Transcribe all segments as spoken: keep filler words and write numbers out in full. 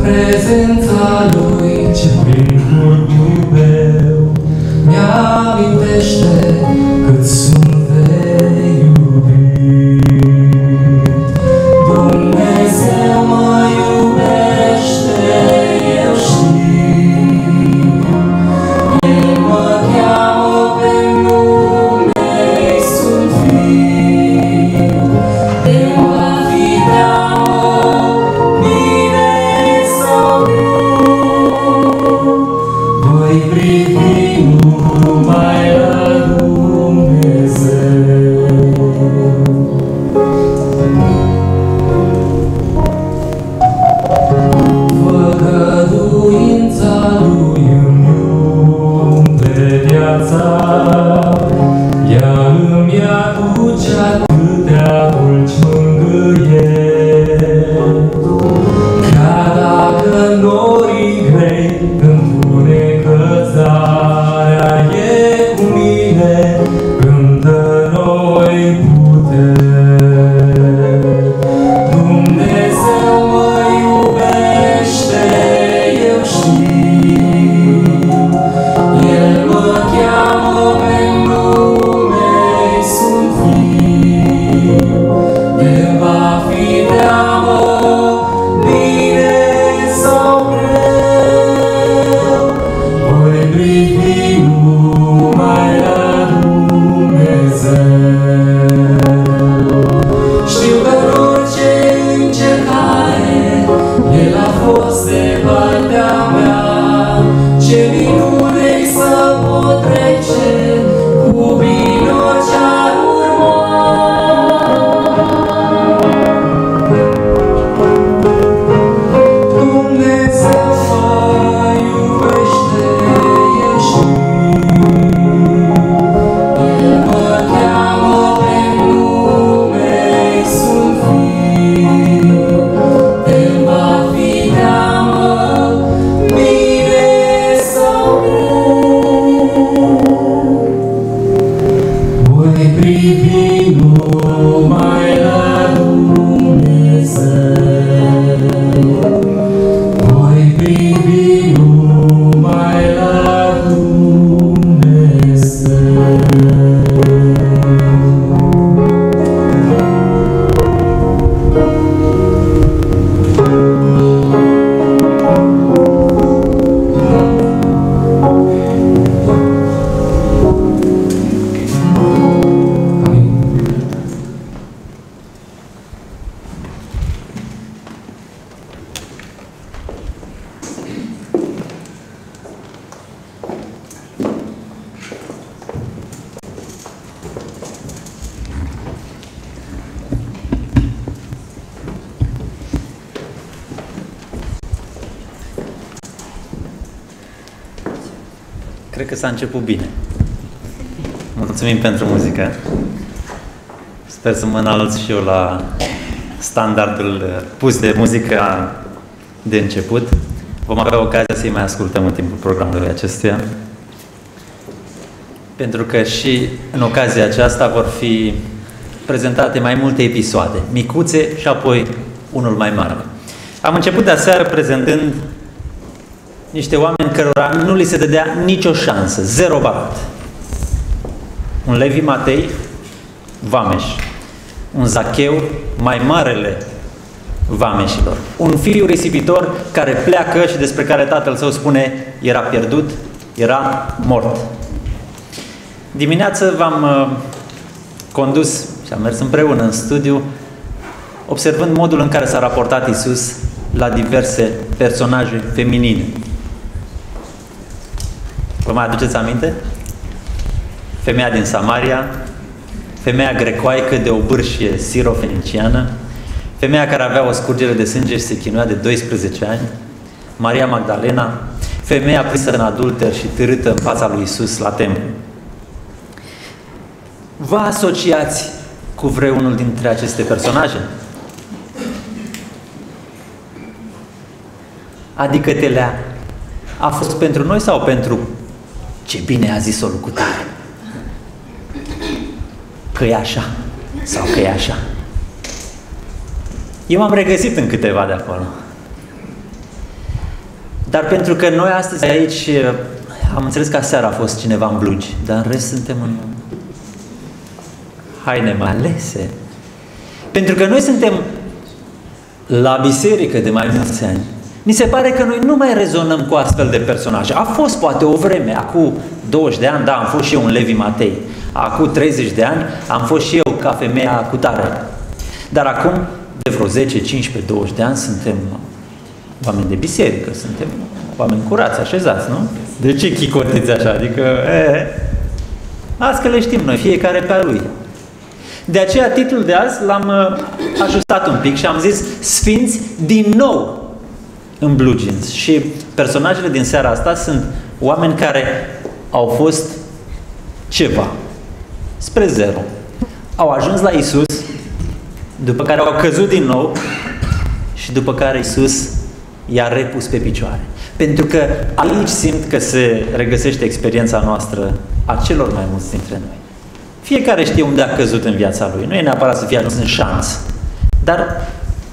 prezența Lui, ce prin corpul meu mi-amintește cât sunt de iubit. Dumnezeu mă iubește, eu știu, El mă cheamă pe nume-i sunt fiu, de va fi teamă, bine sau rău, voi privi numai la Dumnezeu. Făgăduința Lui îmi umple viața, ea îmi aduce atâtea dulci mângâieri. Chiar dacă norii grei întunecă țara, e cu mine, îmi dă noi puteri. Dumnezeu mă iubește, eu știu, El mă cheamă pe nume-i sunt fiu, de va fi teamă, bine sau rău, voi privi numai la Dumnezeu. Știu că în orice încercare El a fost de partea mea, ce minune-i să pot trece cu bine orice-ar urma. Dumnezeu mă iubește, eu știu, El mă cheamă pe nume-i sunt fiu, El va fi teamă, bine sau rău, voi privi numai la Dumnezeu, voi privi numai la Dumnezeu. Cred că s-a început bine. Mulțumim pentru muzică. Sper să mă înalț și eu la standardul pus de muzică de început. Vom avea ocazia să-i mai ascultăm în timpul programului acestuia. Pentru că și în ocazia aceasta vor fi prezentate mai multe episoade, micuțe și apoi unul mai mare. Am început de aseară prezentând niște oameni cărora nu li se dădea nicio șansă, zero bat. Un Levi Matei, vameș. Un Zacheu, mai marele vameșilor. Un fiu risipitor care pleacă și despre care tatăl său spune era pierdut, era mort. Dimineață v-am uh, condus și am mers împreună în studiu, observând modul în care s-a raportat Iisus la diverse personaje feminine. Vă mai aduceți aminte? Femeia din Samaria, femeia grecoaică de o bârșie sirofeniciană, femeia care avea o scurgere de sânge și se chinuia de doisprezece ani, Maria Magdalena, femeia prinsă în adulter și târâtă în fața lui Iisus la templu. Vă asociați cu vreunul dintre aceste personaje? Adică telea a fost pentru noi sau pentru ce bine a zis-o lucrătoare? Că e așa sau că e așa. Eu m-am regăsit în câteva de acolo. Dar pentru că noi astăzi aici, am înțeles că aseară a fost cineva în blugi, dar în rest suntem în haine mai alese. Pentru că noi suntem la biserică de mai mulți ani. Mi se pare că noi nu mai rezonăm cu astfel de personaje. A fost poate o vreme, acum douăzeci de ani, da, am fost și eu un Levi Matei. Acum treizeci de ani am fost și eu ca femeia cu tare. Dar acum, de vreo zece, cincisprezece, douăzeci de ani, suntem oameni de biserică, suntem oameni curați, așezați, nu? De ce chicotiți așa? Adică, e, azi că le știm noi, fiecare pe a lui. De aceea titlul de azi l-am uh, ajustat un pic și am zis Sfinți din nou în blue jeans. Și personajele din seara asta sunt oameni care au fost ceva, spre zero. Au ajuns la Isus, după care au căzut din nou și după care Isus i-a repus pe picioare. Pentru că aici simt că se regăsește experiența noastră a celor mai mulți dintre noi. Fiecare știe unde a căzut în viața lui. Nu e neapărat să fie ajuns în șanț. Dar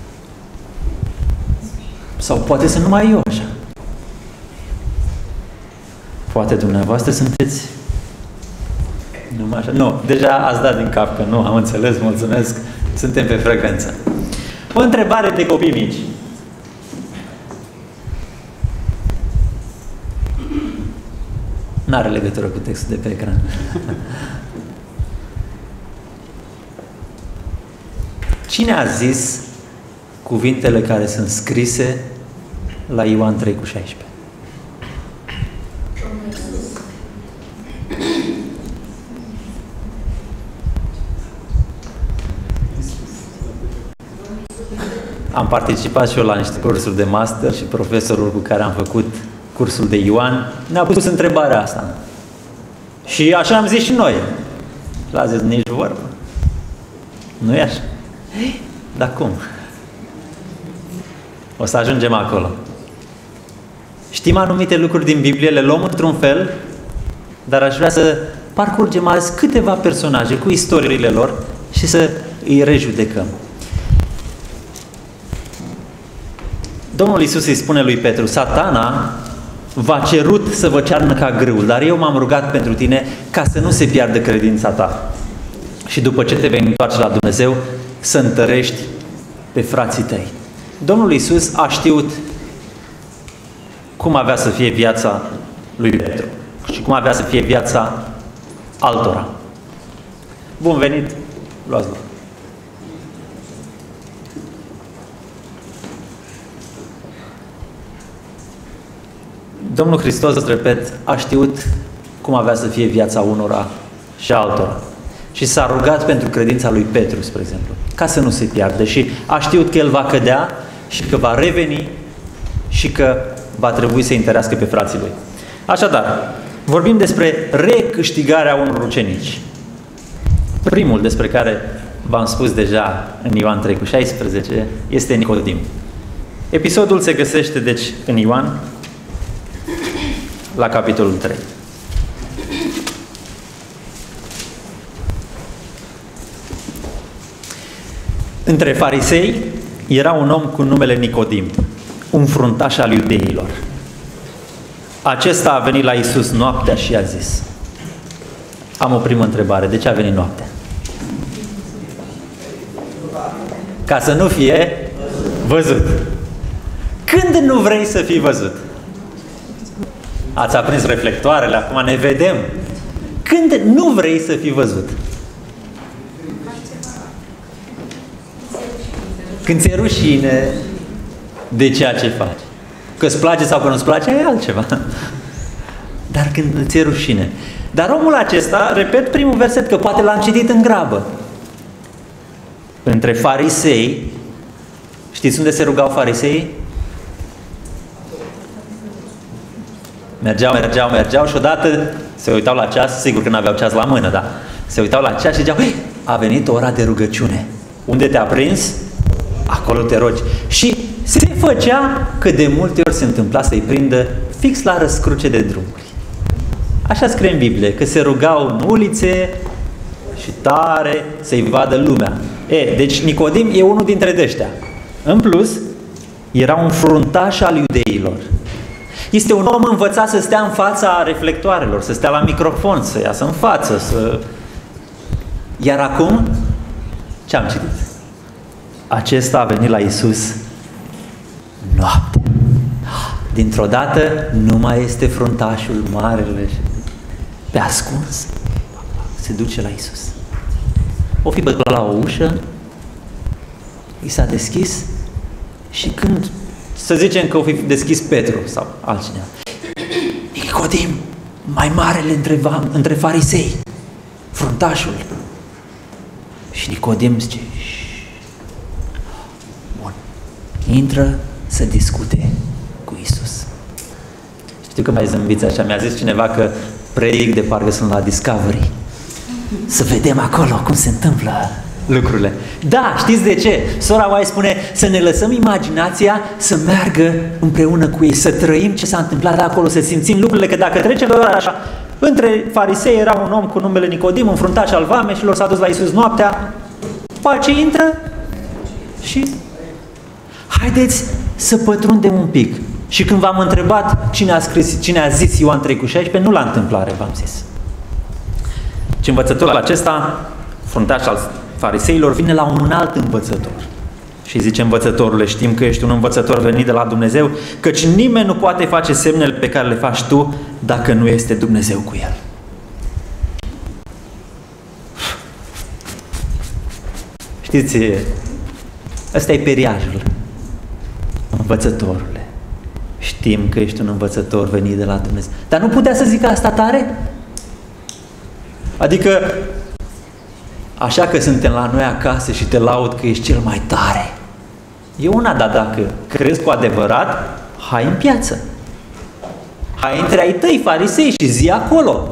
sau poate să nu mai eu așa. Poate dumneavoastră sunteți numai așa. Nu, deja ați dat din cap că nu, am înțeles, mulțumesc, suntem pe frecvență. O întrebare de copii mici. N-are legătură cu textul de pe ecran. Cine a zis cuvintele care sunt scrise la Ioan trei cu șaisprezece? Am participat și eu la niște cursuri de master și profesorul cu care am făcut cursul de Ioan ne-a pus întrebarea asta. Și așa am zis și noi. Și l-a zis, nici vorbă. Nu e așa? Dar cum? O să ajungem acolo. Știm anumite lucruri din Biblie, le luăm într-un fel, dar aș vrea să parcurgem azi câteva personaje cu istoriile lor și să îi rejudecăm. Domnul Iisus îi spune lui Petru, Satana v-a cerut să vă cearnă ca grâul, dar eu m-am rugat pentru tine ca să nu se piardă credința ta. Și după ce te vei întoarce la Dumnezeu, să întărești pe frații tăi. Domnul Iisus a știut cum avea să fie viața lui Petru și cum avea să fie viața altora. Bun venit! Luați loc! Domnul Hristos, repet, a știut cum avea să fie viața unora și altora. Și s-a rugat pentru credința lui Petru, spre exemplu, ca să nu se piardă. Și a știut că el va cădea și că va reveni și că va trebui să întărească pe frații lui. Așadar, vorbim despre recâștigarea unor ucenici. Primul despre care v-am spus deja în Ioan trei cu șaisprezece este Nicodim. Episodul se găsește, deci, în Ioan, la capitolul trei. Între farisei era un om cu numele Nicodim, un fruntaș al iudeilor. Acesta a venit la Iisus noaptea și i-a zis: am o primă întrebare, de ce a venit noaptea? Ca să nu fie văzut. Când nu vrei să fii văzut? Ați aprins reflectoarele, acum ne vedem. Când nu vrei să fii văzut? Când ți-e rușine de ceea ce faci. Că îți place sau că nu-ți place, e altceva. Dar când ți-e rușine. Dar omul acesta, repet primul verset, că poate l-am citit în grabă. Între farisei, știți unde se rugau fariseii? Mergeau, mergeau, mergeau și odată se uitau la ceas, sigur că n-aveau ceas la mână, dar se uitau la ceas și ziceau: a venit ora de rugăciune. Unde te-a prins? Acolo te rogi. Și se făcea că de multe ori se întâmpla să-i prindă fix la răscruce de drumuri. Așa scrie în Biblie, că se rugau în ulițe și tare să-i vadă lumea. E, deci Nicodim e unul dintre ăștia. În plus, era un fruntaș al iudeilor. Este un om învățat să stea în fața reflectoarelor, să stea la microfon, să iasă în față, să... Iar acum, ce am citit? Acesta a venit la Iisus noaptea. Dintr-o dată nu mai este fruntașul marele, pe ascuns se duce la Iisus. O fi bătut la o ușă, i s-a deschis și când, să zicem că o fi deschis Petru sau altcineva, Nicodim, mai marele între, între farisei, fruntașul. Și Nicodim zice, bun, intră să discute cu Iisus. Știu că mai zâmbiți așa, mi-a zis cineva că predic de parcă sunt la Discovery. Să vedem acolo cum se întâmplă lucrurile. Da, știți de ce? Sora White spune să ne lăsăm imaginația să meargă împreună cu ei, să trăim ce s-a întâmplat acolo, să simțim lucrurile, că dacă trecem doar așa, între farisei era un om cu numele Nicodim, un fruntaș al vameșilor, s-a dus la Iisus noaptea, pace intră și haideți să pătrundem un pic. Și când v-am întrebat cine a scris, cine a zis Ioan trei cu șaisprezece, nu la întâmplare v-am zis. Și învățătorul acesta, fruntaș al fariseilor, vine la un alt învățător. Și zice, învățătorule, știm că ești un învățător venit de la Dumnezeu, căci nimeni nu poate face semnele pe care le faci tu dacă nu este Dumnezeu cu el. Știți, ăsta e periajul. Învățătorule, știm că ești un învățător venit de la Dumnezeu. Dar nu putea să zică asta tare? Adică, așa că suntem la noi acasă și te laud că ești cel mai tare. E una, dar dacă crezi cu adevărat, hai în piață. Hai între ai tăi farisei și zi acolo.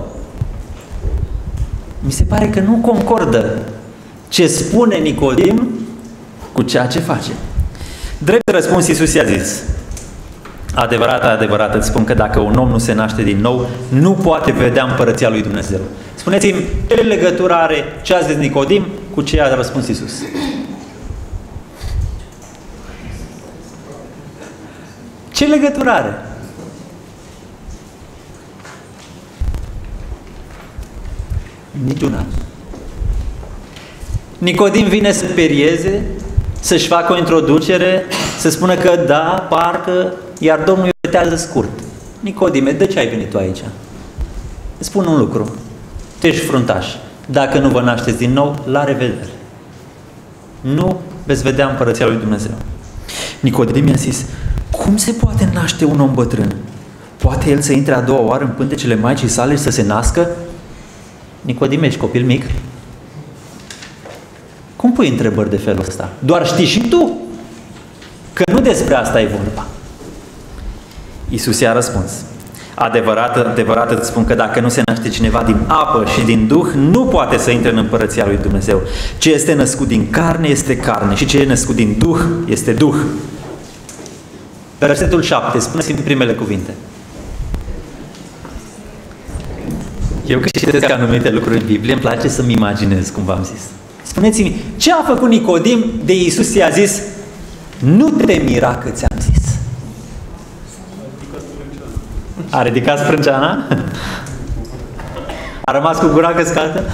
Mi se pare că nu concordă ce spune Nicodim cu ceea ce face. Drept răspuns, Iisus i-a zis, adevărat, adevărat îți spun că dacă un om nu se naște din nou, nu poate vedea împărăția lui Dumnezeu. Spuneți-mi, ce legătură are ce a zis Nicodim cu ce a răspuns Iisus? Ce legătură are? Niciuna. Nicodim vine să perieze, să-și facă o introducere, să spună că da, parcă, iar Domnul îi vetează scurt. Nicodime, de ce ai venit tu aici? Îți spun un lucru. Tu ești fruntaș. Dacă nu vă nașteți din nou, la revedere. Nu veți vedea împărăția lui Dumnezeu. Nicodim i-a zis, cum se poate naște un om bătrân? Poate el să intre a doua oară în pântecele maicii sale și să se nască? Nicodim, ești copil mic? Cum pui întrebări de felul ăsta? Doar știi și tu că nu despre asta e vorba. Iisus i-a răspuns, adevărat, adevărat îți spun că dacă nu se naște cineva din apă și din Duh, nu poate să intre în împărăția lui Dumnezeu. Ce este născut din carne este carne și ce e născut din Duh este Duh. Versetul șapte, spuneți-mi primele cuvinte. Eu când citesc anumite lucruri în Biblie, îmi place să-mi imaginez, cum v-am zis. Spuneți-mi, ce a făcut Nicodim de Iisus i-a zis, nu te mira că ți-am zis. A ridicat sprânceana? A rămas cu gura căscată?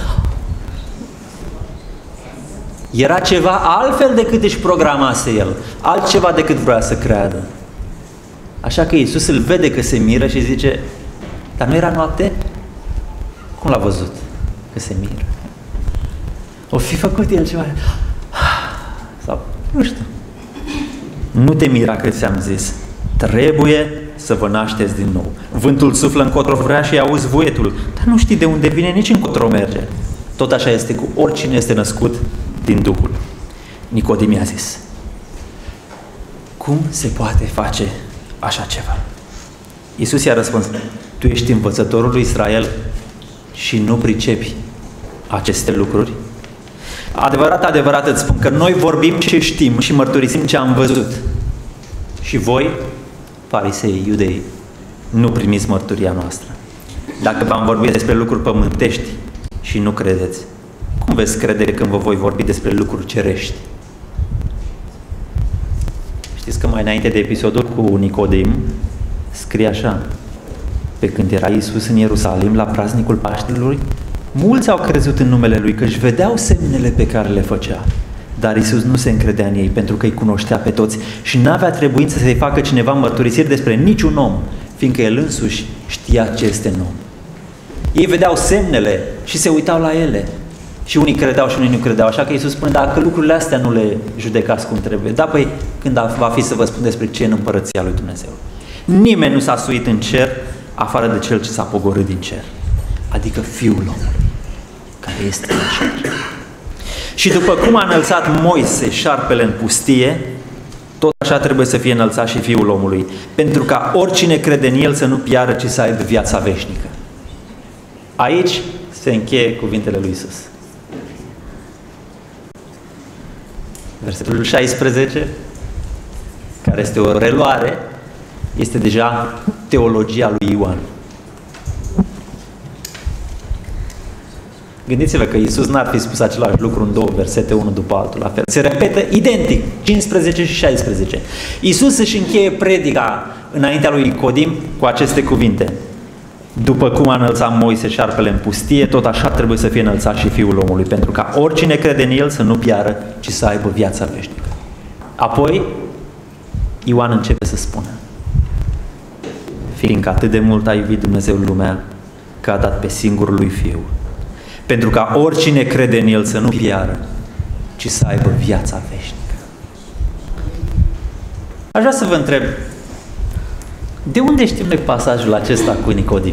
Era ceva altfel decât își programase el, altceva decât vrea să creadă. Așa că Iisus îl vede că se miră și zice, dar nu era noapte? Cum l-a văzut că se miră? O fi făcut el ceva? Sau, nu știu. Nu te mira că ți-am zis. Trebuie să vă nașteți din nou. Vântul suflă încotro vrea și auzi vuietul, dar nu știi de unde vine, nici încotro merge. Tot așa este cu oricine este născut din Duhul. Nicodim i-a zis, cum se poate face așa ceva? Iisus i-a răspuns, tu ești învățătorul lui Israel și nu pricepi aceste lucruri? Adevărat, adevărat îți spun că noi vorbim ce știm și mărturisim ce am văzut. Și voi, farisei, iudei, nu primiți mărturia noastră. Dacă v-am vorbit despre lucruri pământești și nu credeți, cum veți crede când vă voi vorbi despre lucruri cerești? Știți că mai înainte de episodul cu Nicodim, scrie așa: pe când era Iisus în Ierusalim la praznicul Paștelor, mulți au crezut în numele Lui, că își vedeau semnele pe care le făcea. Dar Iisus nu se încredea în ei, pentru că îi cunoștea pe toți și n-avea trebuință să-i facă cineva mărturisiri despre niciun om, fiindcă El însuși știa ce este în om. Ei vedeau semnele și se uitau la ele. Și unii credeau și unii nu credeau. Așa că Iisus spune: dacă lucrurile astea nu le judecați cum trebuie, da, păi când va fi să vă spun despre ce e în împărăția lui Dumnezeu? Nimeni nu s-a suit în cer afară de Cel ce s-a pogorât din cer, adică Fiul omului care este în cer. Și după cum a înălțat Moise șarpele în pustie, tot așa trebuie să fie înălțat și Fiul omului, pentru ca oricine crede în El să nu piară, ci să aibă viața veșnică. Aici se încheie cuvintele lui Iisus. Versetul șaisprezece, care este o reluare, este deja teologia lui Ioan. Gândiți-vă că Iisus n-ar fi spus același lucru în două versete, unul după altul, la fel. Se repetă identic, cincisprezece și șaisprezece. Iisus își încheie predica înaintea lui Nicodim cu aceste cuvinte: după cum a înălțat Moise șarpele în pustie, tot așa trebuie să fie înălțat și Fiul omului, pentru ca oricine crede în El să nu piară, ci să aibă viața veșnică. Apoi, Ioan începe să spună: fiindcă atât de mult a iubit Dumnezeu lumea, că a dat pe singurul lui Fiu, pentru ca oricine crede în El să nu piară, ci să aibă viața veșnică. Aș vrea să vă întreb, de unde știm noi pasajul acesta cu Nicodim?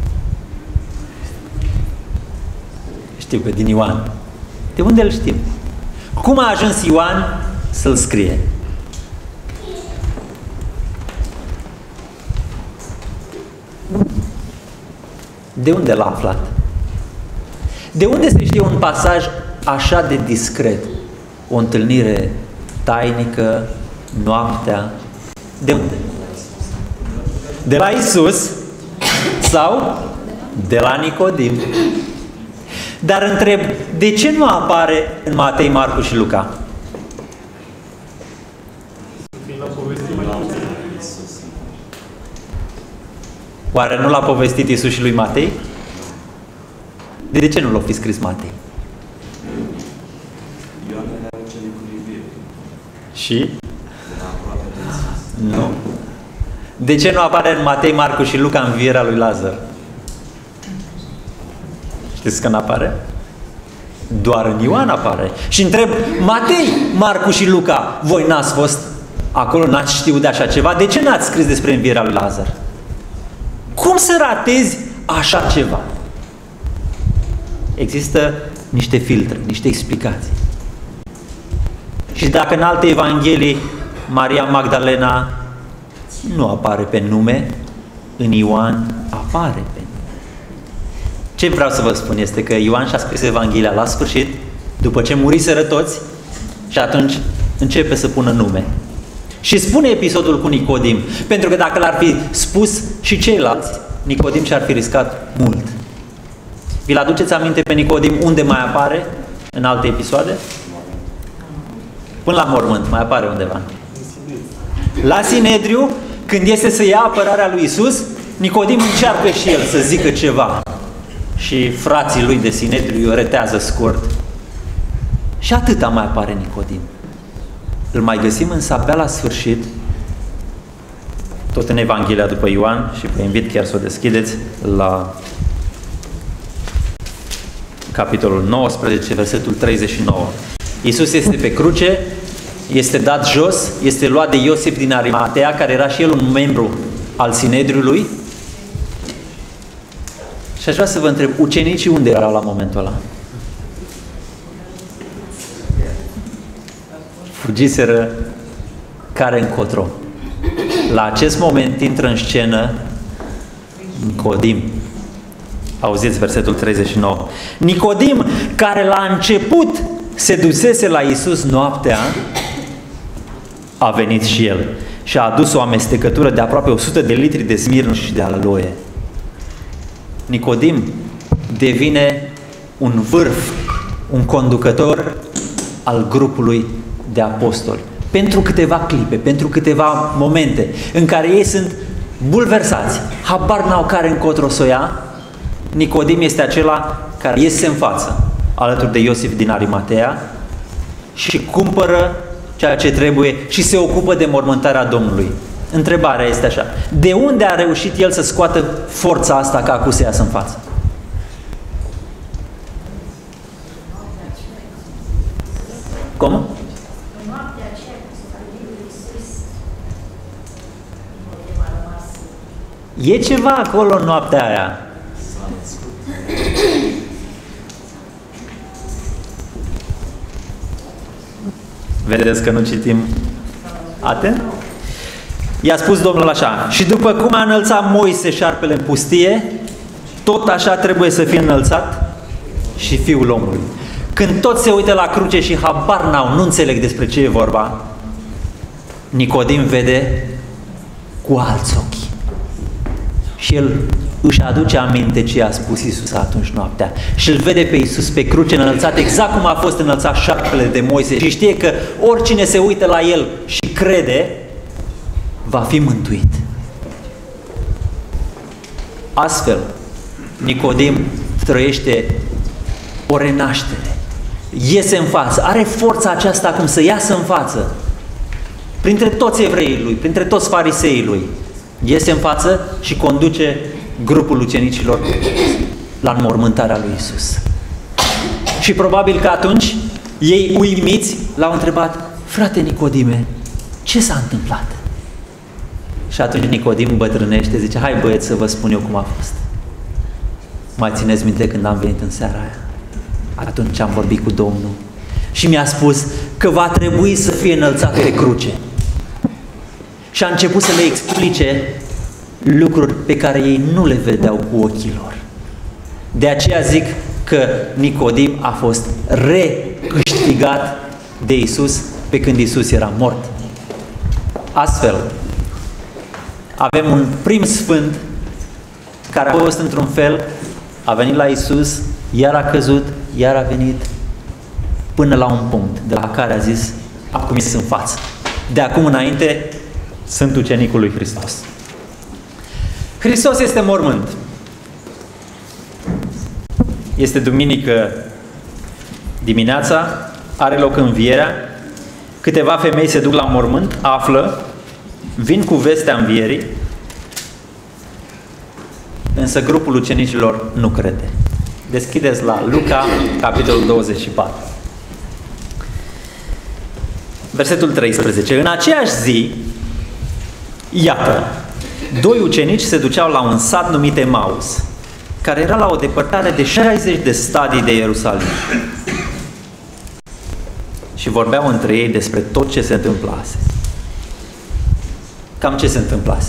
Știu că din Ioan. De unde îl știm? Cum a ajuns Ioan să-l scrie? De unde l-a aflat? De unde se știe un pasaj așa de discret? O întâlnire tainică, noaptea? De unde? De la Iisus sau de la Nicodim? Dar întreb, de ce nu apare în Matei, Marcu și Luca? Oare nu l-a povestit Iisus și lui Matei? De ce nu l-a fi scris Matei? Și? Nu. De ce nu apare în Matei, Marcu și Luca învierea lui Lazar? Știți că nu apare? Doar în Ioan apare. Și întreb, Matei, Marcu și Luca, voi n-ați fost acolo, n-ați știut de așa ceva? De ce n-ați scris despre învierea lui Lazar? Cum să ratezi așa ceva? Există niște filtre, niște explicații. Și dacă în alte evanghelii Maria Magdalena nu apare pe nume, în Ioan apare pe nume. Ce vreau să vă spun este că Ioan și-a scris Evanghelia la sfârșit, după ce muriseră toți, și atunci începe să pună nume. Și spune episodul cu Nicodim, pentru că dacă l-ar fi spus și ceilalți, Nicodim și-ar fi riscat mult. Vi-l aduceți aminte pe Nicodim unde mai apare în alte episoade? Până la mormânt mai apare undeva. La Sinedriu, când este să ia apărarea lui Iisus, Nicodim încearcă și el să zică ceva. Și frații lui de Sinedriu îi retează scurt. Și atâta mai apare Nicodim. Îl mai găsim însă abia la sfârșit, tot în Evanghelia după Ioan, și vă invit chiar să o deschideți la capitolul nouăsprezece, versetul treizeci și nouă. Iisus este pe cruce, este dat jos, este luat de Iosif din Arimatea, care era și el un membru al Sinedriului. Și aș vrea să vă întreb, ucenicii unde erau la momentul ăla? Fugiseră care încotro. La acest moment intră în scenă Nicodim. Auziți versetul treizeci și nouă. Nicodim, care la început se dusese la Iisus noaptea, a venit și el și a adus o amestecătură de aproape o sută de litri de smirno și de aloe. Nicodim devine un vârf, un conducător al grupului de apostoli. Pentru câteva clipe, pentru câteva momente în care ei sunt bulversați, habar n-au care încotro s-o ia. Nicodim este acela care iese în față, alături de Iosif din Arimatea, și cumpără ceea ce trebuie și se ocupă de mormântarea Domnului. Întrebarea este așa: de unde a reușit el să scoată forța asta ca acum să iasă în față? Cum? E ceva acolo în noaptea aia. Vedeți că nu citim atent? I-a spus Domnul așa: și după cum a înălțat Moise șarpele în pustie, tot așa trebuie să fie înălțat și Fiul omului. Când toți se uită la cruce și habar n-au, nu înțeleg despre ce e vorba, Nicodim vede cu alți ochi. Și el își aduce aminte ce a spus Iisus atunci noaptea. Și îl vede pe Iisus pe cruce înălțat, exact cum a fost înălțat șarpele de Moise. Și știe că oricine se uită la el și crede, va fi mântuit. Astfel, Nicodim trăiește o renaștere. Iese în față, are forța aceasta acum să iasă în față. Printre toți evreii lui, printre toți fariseii lui, iese în față și conduce grupul ucenicilor la înmormântarea lui Iisus. Și probabil că atunci ei, uimiți, l-au întrebat: frate Nicodime, ce s-a întâmplat? Și atunci Nicodim bătrânește, zice: hai băieți să vă spun eu cum a fost. Mai țineți minte când am venit în seara aia? Atunci am vorbit cu Domnul și mi-a spus că va trebui să fie înălțat pe cruce. Și a început să le explice lucruri pe care ei nu le vedeau cu ochii lor. De aceea zic că Nicodim a fost recâștigat de Iisus pe când Iisus era mort. Astfel, avem un prim sfânt care a fost într-un fel, a venit la Iisus, iar a căzut, iar a venit, până la un punct de la care a zis: acum ies în față. De acum înainte sunt ucenicul lui Hristos. Hristos este mormânt. Este duminică dimineața, are loc învierea, câteva femei se duc la mormânt, află, vin cu vestea învierii, însă grupul ucenicilor nu crede. Deschideți la Luca, capitolul douăzeci și patru. Versetul treisprezece. În aceeași zi, iată, doi ucenici se duceau la un sat numit Emaus, care era la o depărtare de șaizeci de stadii de Ierusalim. Și vorbeau între ei despre tot ce se întâmplase. Cam ce se întâmplase?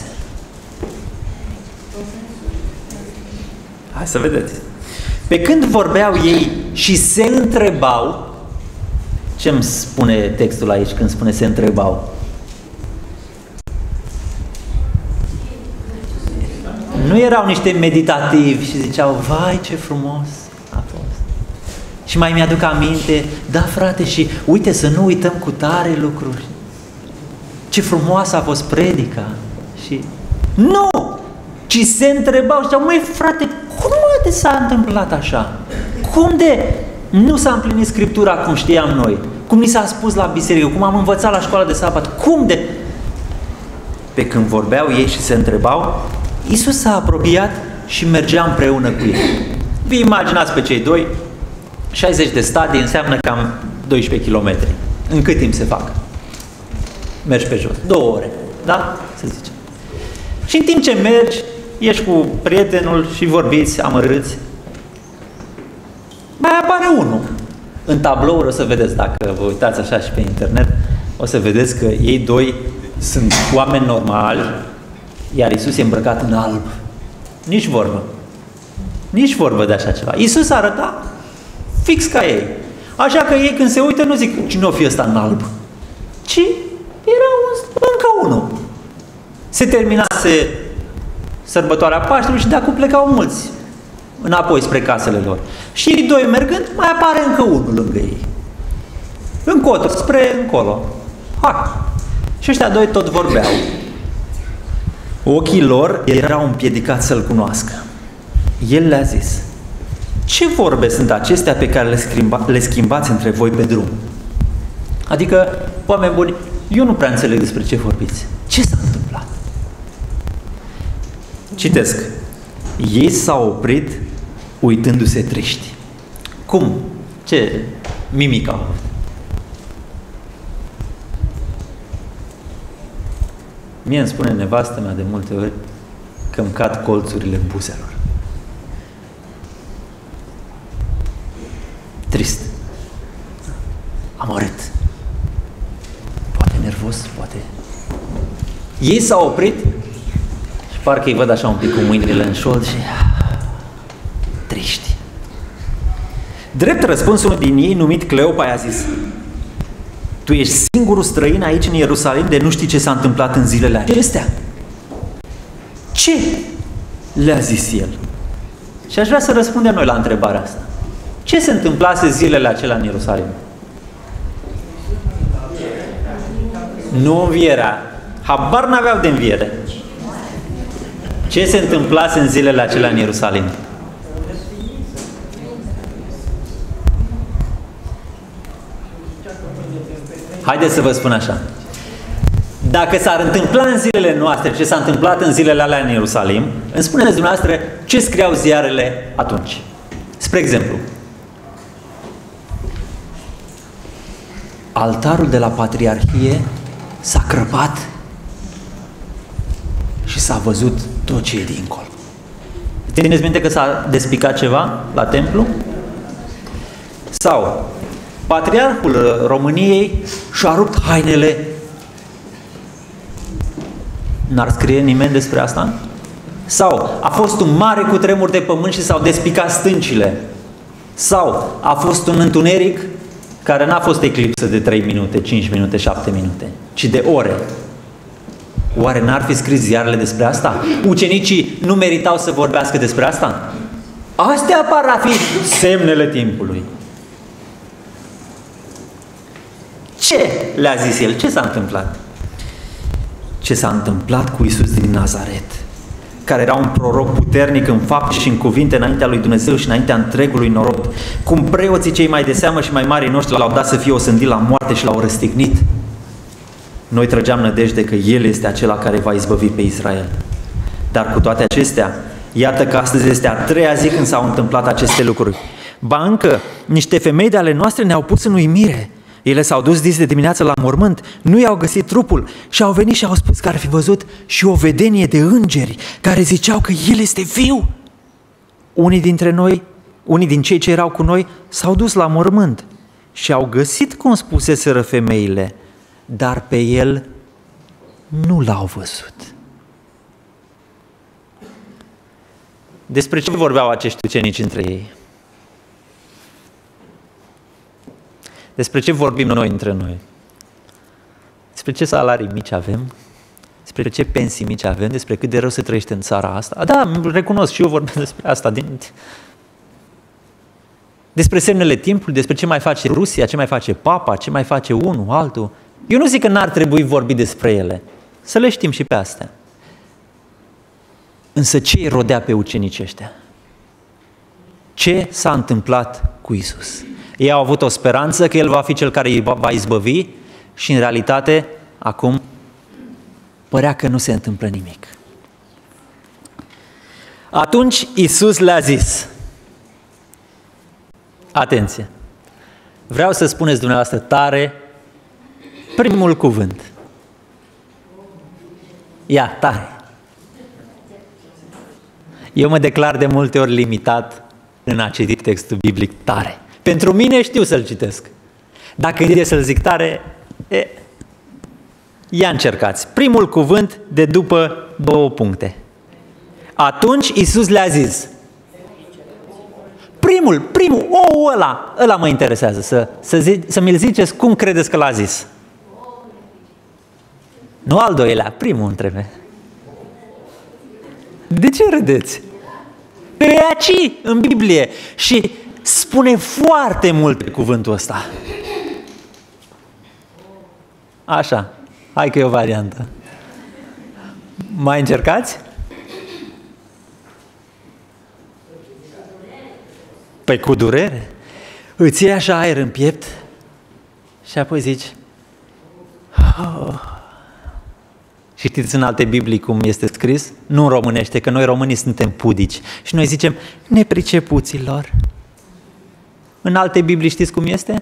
Hai să vedeți. Pe când vorbeau ei și se întrebau, ce îmi spune textul aici când spune se întrebau? Nu erau niște meditativi și ziceau: vai, ce frumos a fost. Și mai mi-aduc aminte: da, frate, și uite, să nu uităm cu tare lucruri. Ce frumoasă a fost predica. Și nu! Ci se întrebau și ziceau: măi, frate, cum de s-a întâmplat așa? Cum de nu s-a împlinit Scriptura cum știam noi? Cum ni s-a spus la biserică? Cum am învățat la școala de sabat? Cum de... Pe când vorbeau ei și se întrebau, Iisus s-a apropiat și mergea împreună cu ei. Vi imaginați pe cei doi, șaizeci de stadii înseamnă cam doisprezece kilometri. În cât timp se fac? Mergi pe jos. Două ore. Da? Să zicem. Și în timp ce mergi, ești cu prietenul și vorbiți, amărâți, mai apare unul. În tablouri o să vedeți, dacă vă uitați așa și pe internet, o să vedeți că ei doi sunt oameni normali, iar Iisus e îmbrăcat în alb. Nici vorbă. Nici vorbă de așa ceva. Iisus arăta fix ca ei. Așa că ei când se uită nu zic: cine o fi ăsta în alb? Ci era un, încă unul. Se terminase sărbătoarea Paștelui și de acum plecau mulți înapoi spre casele lor. Și ei doi mergând, mai apare încă unul lângă ei. Încotro, spre încolo. Hai. Și ăștia doi tot vorbeau. Ochii lor erau împiedicați să-L cunoască. El le-a zis: ce vorbe sunt acestea pe care le, schimba, le schimbați între voi pe drum? Adică, oameni buni, eu nu prea înțeleg despre ce vorbiți. Ce s-a întâmplat? Citesc. Ei s-au oprit uitându-se triști. Cum? Ce mimică au avut? Mie îmi spune nevastă mea de multe ori că îmi cad colțurile buzelor. Trist. Amărât. Poate nervos, poate. Ei s-au oprit și parcă îi văd așa un pic cu mâinile în șold și triști. Drept răspuns, unul din ei, numit Cleopa, i-a zis: tu ești singurul străin aici în Ierusalim de nu știi ce s-a întâmplat în zilele acestea? Ce? Le-a zis el. Și aș vrea să răspundem noi la întrebarea asta. Ce se întâmplase zilele acelea în Ierusalim? Nu învierea. Habar n-aveau de înviere. Ce se întâmplase în zilele acelea în Ierusalim? Haideți să vă spun așa. Dacă s-ar întâmpla în zilele noastre ce s-a întâmplat în zilele alea în Ierusalim, îmi spuneți dumneavoastră ce scriau ziarele atunci. Spre exemplu, altarul de la Patriarhie s-a crăpat și s-a văzut tot ce e dincolo. Țineți minte că s-a despicat ceva la templu? Sau Patriarhul României și-a rupt hainele. N-ar scrie nimeni despre asta? Sau a fost un mare cutremur de pământ și s-au despicat stâncile. Sau a fost un întuneric care n-a fost eclipsă de trei minute, cinci minute, șapte minute, ci de ore. Oare n-ar fi scris ziarele despre asta? Ucenicii nu meritau să vorbească despre asta? Astea par a fi semnele timpului. Ce le-a zis el? Ce s-a întâmplat? Ce s-a întâmplat cu Iisus din Nazaret, care era un proroc puternic în fapte și în cuvinte înaintea lui Dumnezeu și înaintea întregului norod, cum preoții cei mai de seamă și mai mari noștri l-au dat să fie osândit la moarte și l-au răstignit. Noi trăgeam nădejde că El este acela care va izbăvi pe Israel. Dar cu toate acestea, iată că astăzi este a treia zi când s-au întâmplat aceste lucruri. Ba încă, niște femei de ale noastre ne-au pus în uimire. Ele s-au dus dis de dimineață la mormânt, nu i-au găsit trupul și au venit și au spus că ar fi văzut și o vedenie de îngeri care ziceau că El este viu. Unii dintre noi, unii din cei ce erau cu noi, s-au dus la mormânt și au găsit cum spuseseră femeile, dar pe El nu l-au văzut. Despre ce vorbeau acești ucenici între ei? Despre ce vorbim noi între noi? Despre ce salarii mici avem? Despre ce pensii mici avem? Despre cât de rău se trăiește în țara asta? Da, recunosc și eu vorbesc despre asta. Despre semnele timpului, despre ce mai face Rusia, ce mai face Papa, ce mai face unul, altul. Eu nu zic că n-ar trebui vorbi despre ele. Să le știm și pe astea. Însă ce îi rodea pe ucenicii ăștia? Ce s-a întâmplat cu Iisus? Ei au avut o speranță că El va fi Cel care îi va izbăvi și în realitate acum părea că nu se întâmplă nimic. Atunci Iisus le-a zis: atenție! Vreau să spuneți dumneavoastră tare primul cuvânt. Ia, tare! Eu mă declar de multe ori limitat în a citi textul biblic tare. Pentru mine știu să-l citesc. Dacă e să-l zic tare, e, ia încercați. Primul cuvânt de după două puncte. Atunci Iisus le-a zis. Primul, primul, ou ăla, ăla mă interesează, să, să, zi, să mi-l ziceți cum credeți că l-a zis. Nu al doilea, primul întrebe. De ce râdeți? E aici, în Biblie, și spune foarte mult pe cuvântul ăsta. Așa, hai că e o variantă. Mai încercați? Păi cu durere. Îți iei așa aer în piept și apoi zici oh. Și știți în alte Biblii cum este scris? Nu în românește, că noi românii suntem pudici. Și noi zicem nepricepuților. În alte Biblii știți cum este?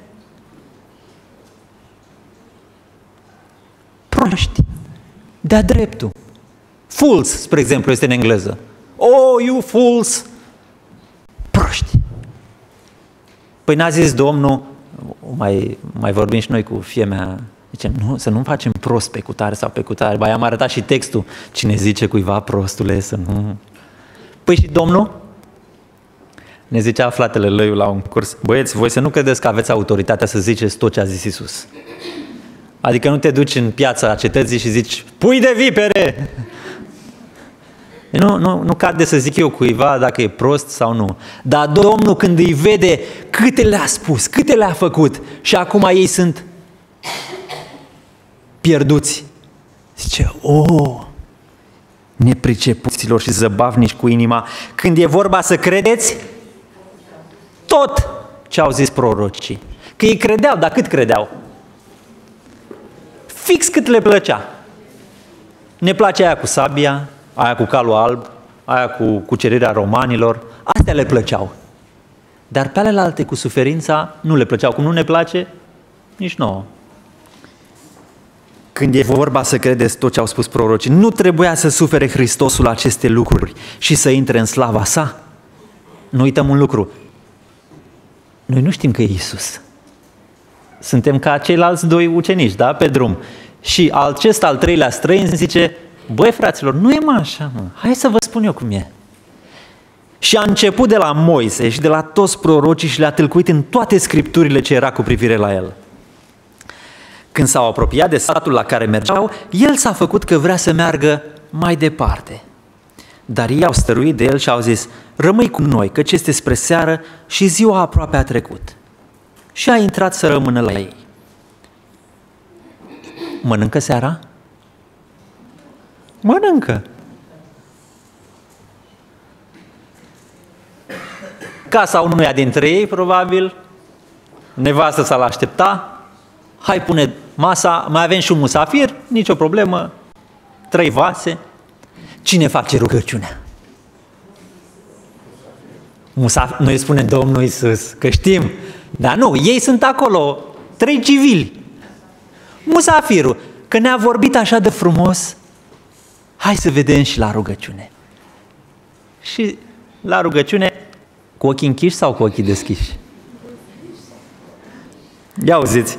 Proști. De-a dreptul. Fools, spre exemplu, este în engleză. Oh, you fools! Proști. Păi n-a zis Domnul, mai, mai vorbim și noi cu fie mea, zice, nu, să nu facem prost pe cutare sau pe cutare. Ba, i-am arătat și textul. Cine zice cuiva prostule, să nu... Păi și Domnul? Ne zicea fratele Lăiu la un curs, băieți, voi să nu credeți că aveți autoritatea să ziceți tot ce a zis Iisus. Adică nu te duci în piața cetății și zici, pui de vipere! Nu, nu, nu cade să zic eu cuiva dacă e prost sau nu. Dar Domnul când îi vede câte le-a spus, câte le-a făcut și acum ei sunt pierduți. Zice, oh, nepricepuților și zăbavnici cu inima, când e vorba să credeți tot ce au zis prorocii. Că ei credeau, dar cât credeau? Fix cât le plăcea. Ne place aia cu sabia, aia cu calul alb, aia cu cucerirea romanilor, astea le plăceau. Dar pe alelalte cu suferința nu le plăceau. Cum nu ne place, nici nouă. Când e vorba să credeți tot ce au spus prorocii, nu trebuia să sufere Hristosul aceste lucruri și să intre în slava sa? Nu uităm un lucru. Noi nu știm că e Iisus. Suntem ca ceilalți doi ucenici, da, pe drum. Și acest al treilea străin zice, băi fraților, nu e mă așa, mă. Hai să vă spun eu cum e. Și a început de la Moise și de la toți prorocii și le-a tâlcuit în toate scripturile ce era cu privire la el. Când s-au apropiat de satul la care mergeau, el s-a făcut că vrea să meargă mai departe. Dar ei au stăruit de el și au zis, rămâi cu noi, căci este spre seară și ziua aproape a trecut. Și a intrat să rămână la ei. Mănâncă seara? Mănâncă. Casa unuia dintre ei, probabil, nevastă s-a l-aștepta, hai pune masa, mai avem și un musafir, nicio problemă, trei vase. Cine face rugăciunea? Musafir, noi spunem Domnul Iisus, că știm, dar nu, ei sunt acolo, trei civili. Musafirul, că ne-a vorbit așa de frumos, hai să vedem și la rugăciune. Și la rugăciune, cu ochii închiși sau cu ochii deschiși? Ia auziți.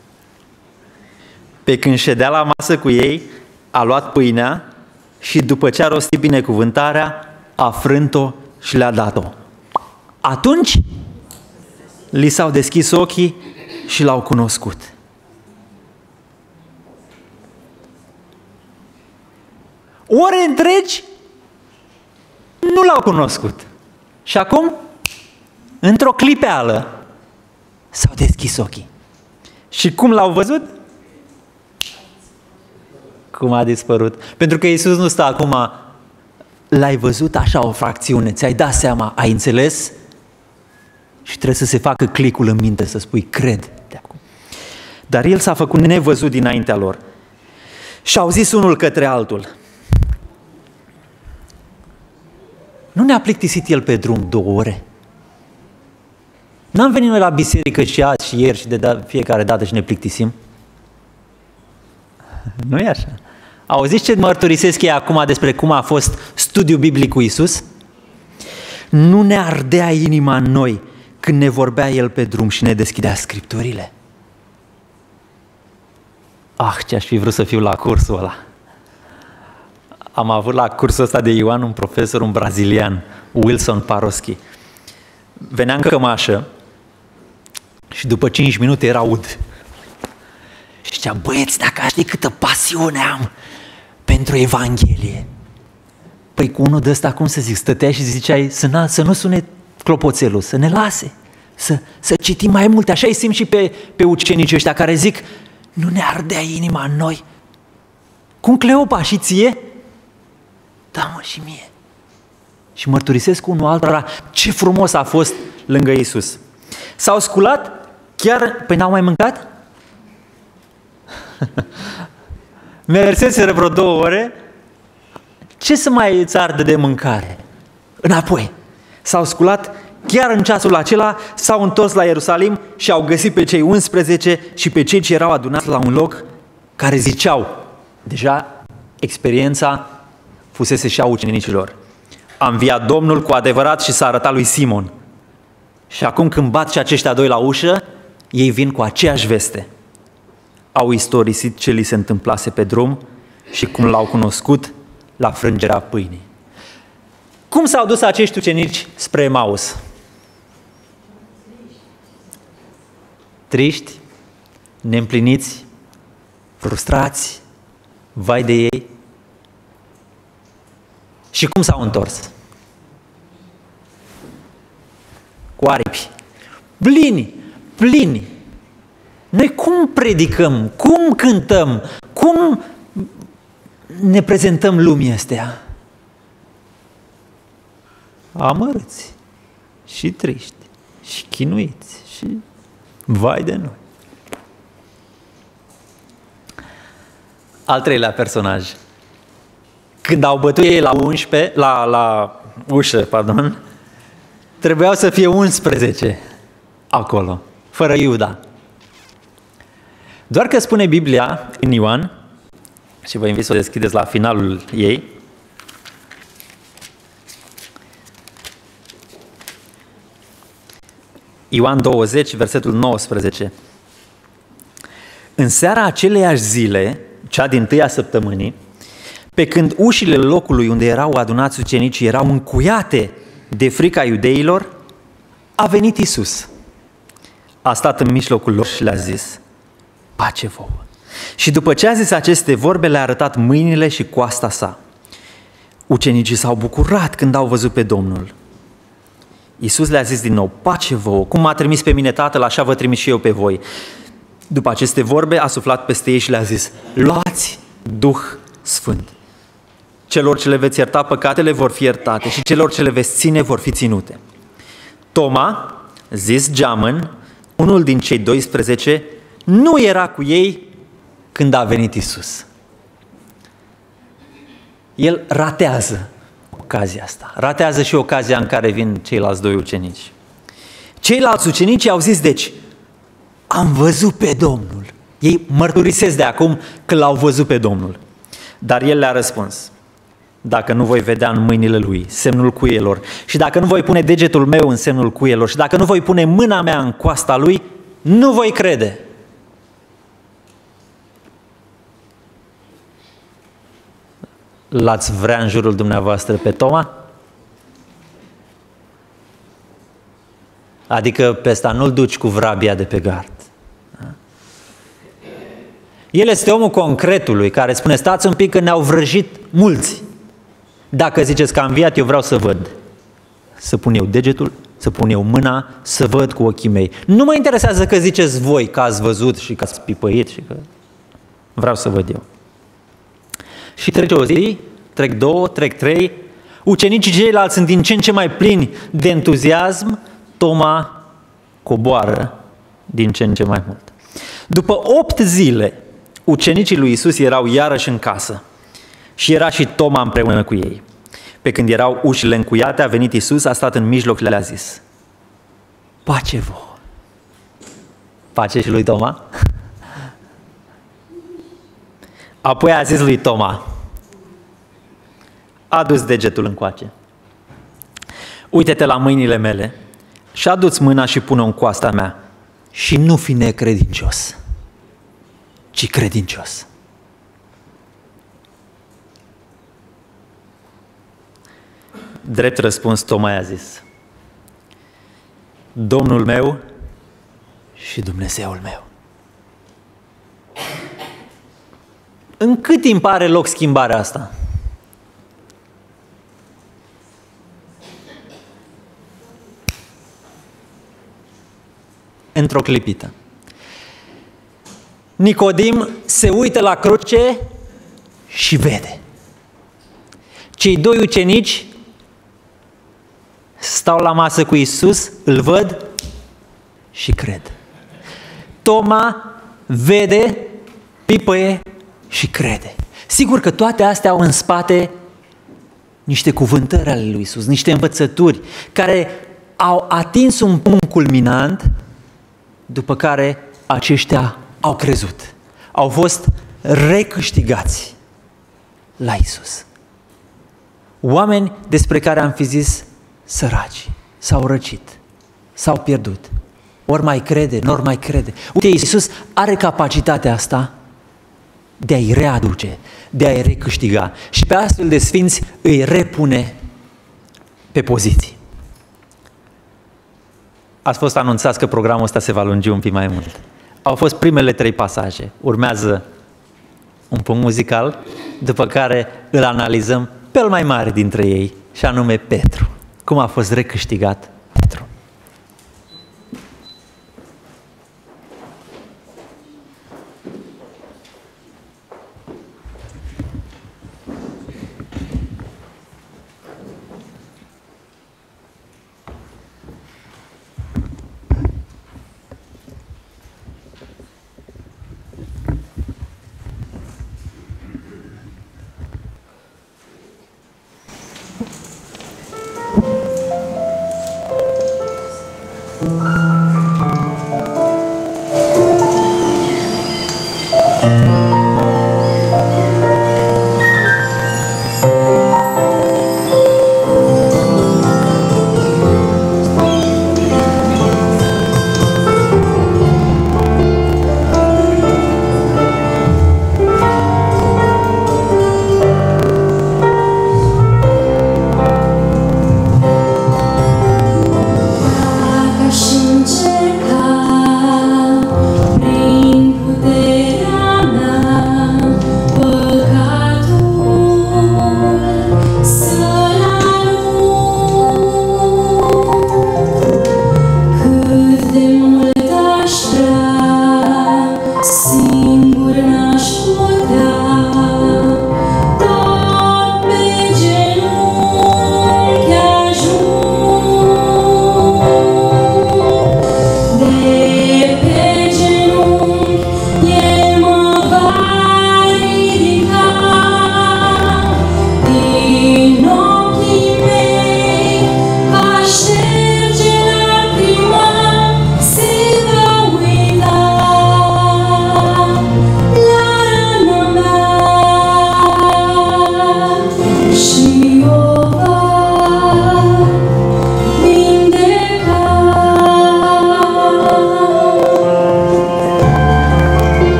Pe când ședea la masă cu ei, a luat pâinea și după ce a rostit binecuvântarea, a frânt-o și le-a dat-o. Atunci li s-au deschis ochii și l-au cunoscut. Ore întregi nu l-au cunoscut. Și acum, într-o clipeală, s-au deschis ochii. Și cum l-au văzut? Cum a dispărut. Pentru că Iisus nu stă acum, l-ai văzut așa o fracțiune, ți-ai dat seama, ai înțeles? Și trebuie să se facă clicul în minte, să spui, cred de acum. Dar el s-a făcut nevăzut dinaintea lor. Și au zis unul către altul, nu ne-a plictisit el pe drum două ore? N-am venit noi la biserică și azi și ieri și de da, fiecare dată și ne plictisim? Nu e așa. Auziți ce mărturisesc ei acum despre cum a fost studiul biblic cu Iisus? Nu ne ardea inima în noi când ne vorbea El pe drum și ne deschidea scripturile? Ah, ce-aș fi vrut să fiu la cursul ăla. Am avut la cursul ăsta de Ioan un profesor, un brazilian, Wilson Paroschi. Venea în cămașă și după cinci minute era ud. Și zicea, băieți, dacă aș ști câtă pasiune am pentru Evanghelie. Păi cu unul de ăsta, cum să zic, stătea și ziceai să, na, să nu sune clopoțelul, să ne lase, să, să citim mai multe. Așa îi simt și pe, pe ucenicii ăștia care zic, nu ne ardea inima în noi. Cum Cleopa și ție? da mă și mie. Și mărturisesc unul altora ce frumos a fost lângă Iisus. S-au sculat, chiar, păi n-au mai mâncat? Merseseră vreo două ore, ce să mai îți ardă de mâncare? Înapoi. S-au sculat, chiar în ceasul acela s-au întors la Ierusalim și au găsit pe cei unsprezece și pe cei ce erau adunați la un loc care ziceau, deja experiența fusese și a ucenicilor. A înviat Domnul cu adevărat și s-a arătat lui Simon. Și acum când bat și aceștia doi la ușă, ei vin cu aceeași veste. Au istorisit ce li se întâmplase pe drum și cum l-au cunoscut la frângerea pâinii. Cum s-au dus acești ucenici spre Emaus? Triști, neîmpliniți, frustrați, vai de ei. Și cum s-au întors? Cu aripi. Plini, plini. Noi cum predicăm, cum cântăm, cum ne prezentăm lumii astea? Amărâți și triști și chinuiți și vai de noi. Al treilea personaj. Când au bătut ei la unsprezece, la, la ușă, pardon, trebuiau să fie unsprezece acolo, fără Iuda. Doar că spune Biblia în Ioan, și vă invit să o deschideți la finalul ei, Ioan douăzeci, versetul nouăsprezece. În seara aceleiași zile, cea din tâia săptămânii, pe când ușile locului unde erau adunați ucenicii erau încuiate de frica iudeilor, a venit Iisus. A stat în mijlocul lor și le-a zis, pace vouă. Și după ce a zis aceste vorbe, le-a arătat mâinile și coasta sa. Ucenicii s-au bucurat când au văzut pe Domnul. Iisus le-a zis din nou, pace vouă, cum m-a trimis pe mine Tatăl, așa vă trimis și eu pe voi. După aceste vorbe a suflat peste ei și le-a zis, luați Duh Sfânt. Celor ce le veți ierta păcatele vor fi iertate și celor ce le veți ține vor fi ținute. Toma, zis Geamăn, unul din cei doisprezece, nu era cu ei când a venit Iisus. El ratează ocazia asta. Ratează și ocazia în care vin ceilalți doi ucenici. Ceilalți ucenici au zis, deci, am văzut pe Domnul. Ei mărturisesc de acum că l-au văzut pe Domnul. Dar el le-a răspuns, dacă nu voi vedea în mâinile lui semnul cuielor și dacă nu voi pune degetul meu în semnul cuielor și dacă nu voi pune mâna mea în coasta lui, nu voi crede. L-ați vrea în jurul dumneavoastră pe Toma? Adică pe ăsta nu-l duci cu vrabia de pe gard. El este omul concretului care spune, stați un pic că ne-au vrăjit mulți. Dacă ziceți că a înviat, eu vreau să văd. Să pun eu degetul, să pun eu mâna, să văd cu ochii mei. Nu mă interesează că ziceți voi că ați văzut și că ați pipăit și că vreau să văd eu. Și trece o zi, trec două, trec trei, ucenicii ceilalți sunt din ce în ce mai plini de entuziasm, Toma coboară din ce în ce mai mult. După opt zile, ucenicii lui Iisus erau iarăși în casă și era și Toma împreună cu ei. Pe când erau ușile încuiate, a venit Iisus, a stat în mijloc și le-a zis, pace vouă. Pace și lui Toma? Apoi a zis lui Toma, adu-ți degetul încoace, uite-te la mâinile mele și adu-ți mâna și pune-o în coasta mea și nu fi necredincios, ci credincios. Drept răspuns, Toma i-a zis, Domnul meu și Dumnezeul meu. În cât timp are loc schimbarea asta? Într-o clipită. Nicodim se uită la cruce și vede. Cei doi ucenici stau la masă cu Iisus, îl văd și cred. Toma vede, pipăie și crede. Sigur că toate astea au în spate niște cuvântări ale lui Iisus, niște învățături care au atins un punct culminant, după care aceștia au crezut. Au fost recâștigați la Iisus. Oameni despre care am fi zis săraci, s-au răcit, s-au pierdut. Ori mai crede, nori mai crede. Uite, Iisus are capacitatea asta de a-i readuce, de a-i recâștiga și pe astfel de sfinți îi repune pe poziții. Ați fost anunțați că programul ăsta se va lungi un pic mai mult. Au fost primele trei pasaje. Urmează un punct muzical, după care îl analizăm pe cel mai mare dintre ei, și anume Petru. Cum a fost recâștigat Petru.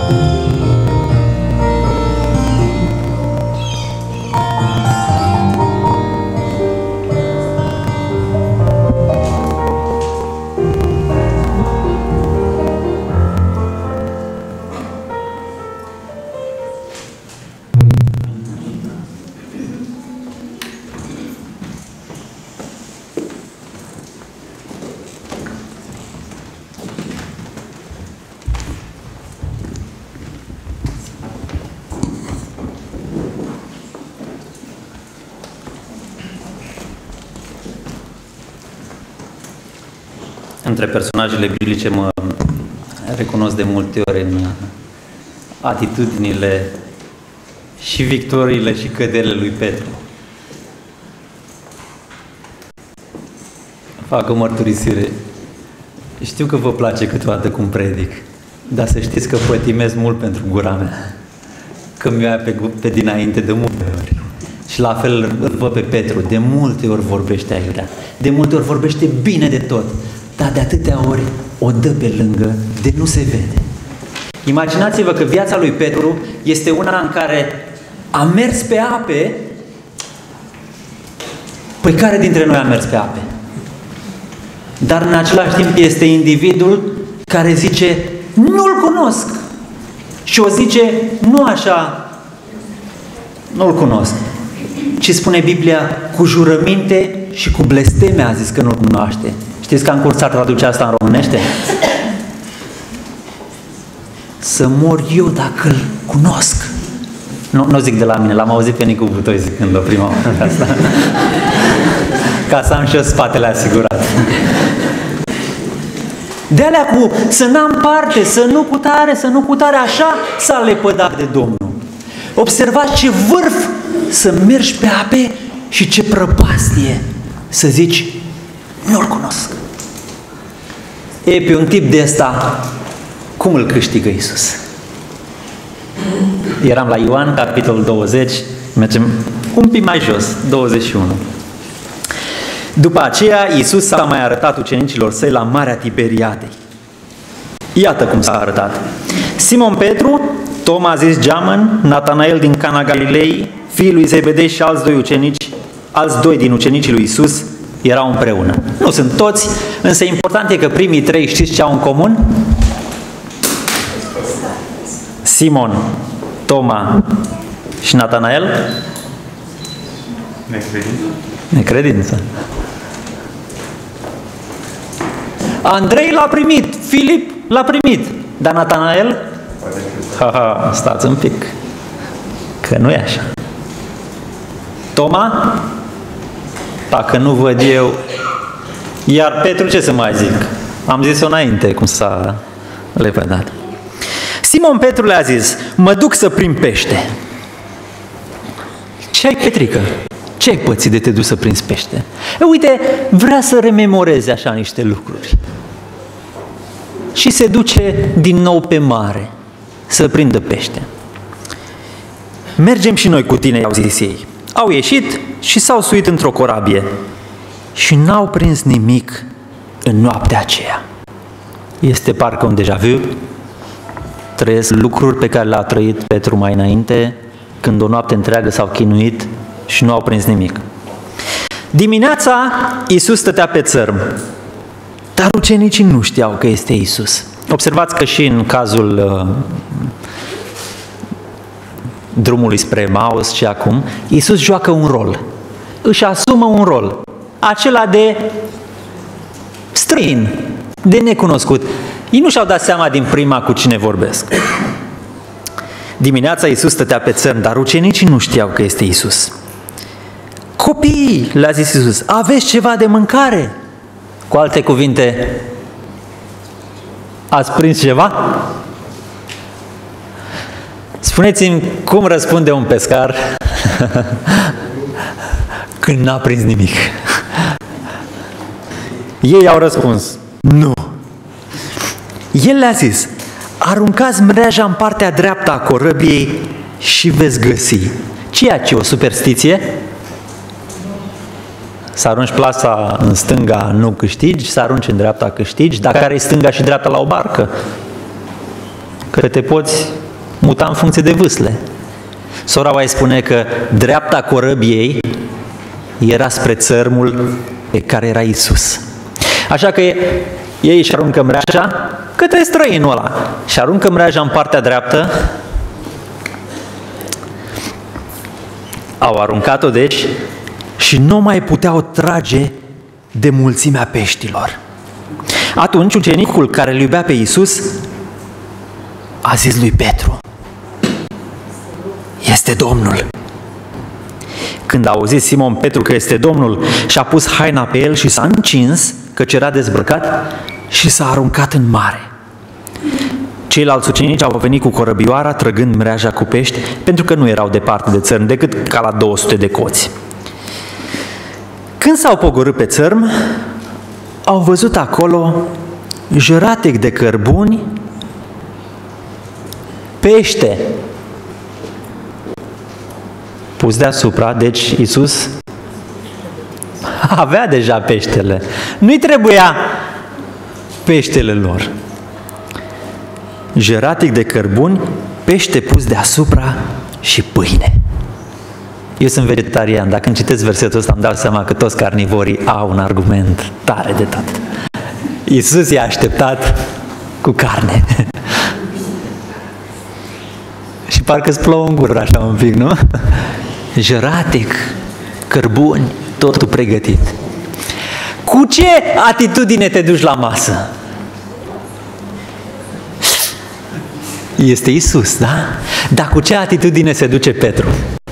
Între personajele biblice mă recunosc de multe ori în atitudinile și victoriile și căderile lui Petru. Fac o mărturisire. Știu că vă place câteodată cum predic, dar să știți că pătimez mult pentru gura mea. Că mi-o ia pe, pe dinainte de multe ori. Și la fel îl văd pe Petru. De multe ori vorbește aiurea. De multe ori vorbește bine de tot. Dar de atâtea ori o dă pe lângă de nu se vede. Imaginați-vă că viața lui Petru este una în care a mers pe ape. Păi care dintre noi a mers pe ape? Dar în același timp este individul care zice, nu-l cunosc. Și o zice, nu așa, nu-l cunosc. Ci spune Biblia, cu jurăminte și cu blesteme a zis că nu-l cunoaște. Știți că am cursat traduce asta în românește? Să mor eu dacă îl cunosc. Nu, nu zic de la mine, l-am auzit pe Nicu Butoi zicând-o prima oară asta. Ca să am și eu spatele asigurat. De alea cu să n-am parte, să nu cutare, să nu cutare, așa s-a lepădat de Domnul. Observați ce vârf să mergi pe ape și ce prăpastie să zici, nu-l cunosc. E, pe un tip de ăsta, cum îl câștigă Iisus? Eram la Ioan, capitolul douăzeci, mergem un pic mai jos, douăzeci și unu. După aceea, Iisus s-a mai arătat ucenicilor săi la Marea Tiberiadei. Iată cum s-a arătat. Simon Petru, Toma zis Geamăn, Natanael din Cana Galilei, fiul lui Zebedei și alți doi ucenici, alți doi din ucenicii lui Iisus erau împreună. Nu sunt toți, însă important e că primii trei știți ce au în comun? Simon, Toma și Natanael? Necredință. Necredință. Andrei l-a primit, Filip l-a primit, dar Natanael? Ha, ha, stați un pic, că nu e așa. Toma? Dacă nu văd eu, iar Petru ce să mai zic? Am zis-o înainte cum s-a lepădat. Simon Petru le-a zis, mă duc să prind pește. Ce ai, Petrică? Ce ai pățit de te duci să prinzi pește? E, uite, vrea să rememoreze așa niște lucruri. Și se duce din nou pe mare să prindă pește. Mergem și noi cu tine, au zis ei. Au ieșit și s-au suit într-o corabie și n-au prins nimic în noaptea aceea. Este parcă un déjà vu. Trăiesc lucruri pe care le-a trăit Petru mai înainte, când o noapte întreagă s-au chinuit și nu au prins nimic. Dimineața, Iisus stătea pe țărm, dar ucenicii nu știau că este Iisus. Observați că și în cazul uh, drumului spre Emaus și acum, Iisus joacă un rol, își asumă un rol, acela de străin, de necunoscut. Ei nu și-au dat seama din prima cu cine vorbesc. Dimineața Iisus stătea pe țărm, dar ucenicii nu știau că este Iisus. Copiii, le-a zis Iisus, aveți ceva de mâncare? Cu alte cuvinte, ați prins ceva? Spuneți-mi cum răspunde un pescar când n-a prins nimic. Ei au răspuns, nu. El le-a zis, aruncați mreaja în partea dreaptă a corăbiei și veți găsi. Ceea ce o superstiție? Să arunci plasa în stânga nu câștigi, să arunci în dreapta câștigi, dar care e stânga și dreapta la o barcă? că te poți muta în funcție de vâsle. Sora White spune că dreapta corăbiei era spre țărmul pe care era Iisus. Așa că ei își aruncă mreaja către străinul ăla și aruncă mreaja în partea dreaptă. Au aruncat-o deci și nu mai puteau trage de mulțimea peștilor. Atunci ucenicul care îl iubea pe Iisus a zis lui Petru: este Domnul. Când a auzit Simon Petru că este Domnul, și-a pus haina pe el și s-a încins, căci era dezbrăcat, și s-a aruncat în mare. Ceilalți ucenici au venit cu corăbioara, trăgând mreaja cu pești, pentru că nu erau departe de țărm, decât ca la două sute de coți. Când s-au pogorât pe țărm, au văzut acolo jăratec de cărbuni, pește pus deasupra. Deci Iisus avea deja peștele. Nu-i trebuia peștele lor. Jăratec de cărbuni, pește pus deasupra și pâine. Eu sunt vegetarian. Dacă îmi citesc versetul ăsta, îmi dau seama că toți carnivorii au un argument tare de tot. Iisus i-a așteptat cu carne. Și parcă-ți plouă în gură așa un pic, nu? Jăratec, cărbuni, totul pregătit. Cu ce atitudine te duci la masă? Este Iisus, da? Dar cu ce atitudine se duce Petru?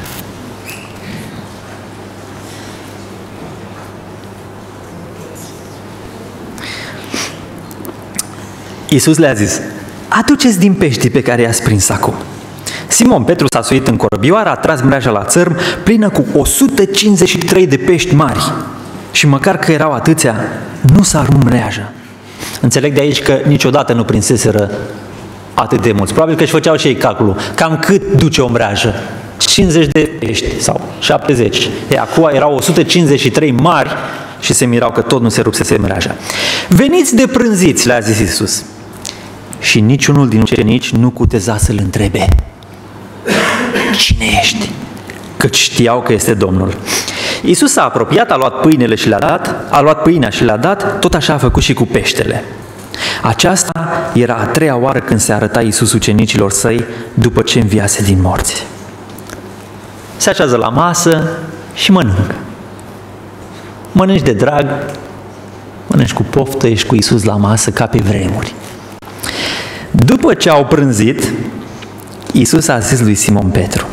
Iisus le-a zis: aduceți din peștii pe care i-ați prins acum. Simon Petru s-a suit în corăbioară, a tras mreaja la țărm, plină cu o sută cincizeci și trei de pești mari. Și măcar că erau atâția, nu s-a rupt mreaja. Înțeleg de aici că niciodată nu prinseseră atât de mulți. Probabil că își făceau și ei calculul. Cam cât duce o mreajă? cincizeci de pești sau șaptezeci. E, acum erau o sută cincizeci și trei mari și se mirau că tot nu se rupsese mreaja. Veniți de prânziți, le-a zis Iisus. Și niciunul din ucenici nu cuteza să-l întrebe: cine ești? Căci știau că este Domnul. Iisus s-a apropiat, a luat pâinele și le-a dat, a luat pâinea și le-a dat, tot așa a făcut și cu peștele. Aceasta era a treia oară când se arăta Iisus ucenicilor săi după ce înviase din morți. Se așează la masă și mănâncă. Mănânci de drag, mănânci cu poftă, ești cu Iisus la masă ca pe vremuri. După ce au prânzit, Iisus a zis lui Simon Petru: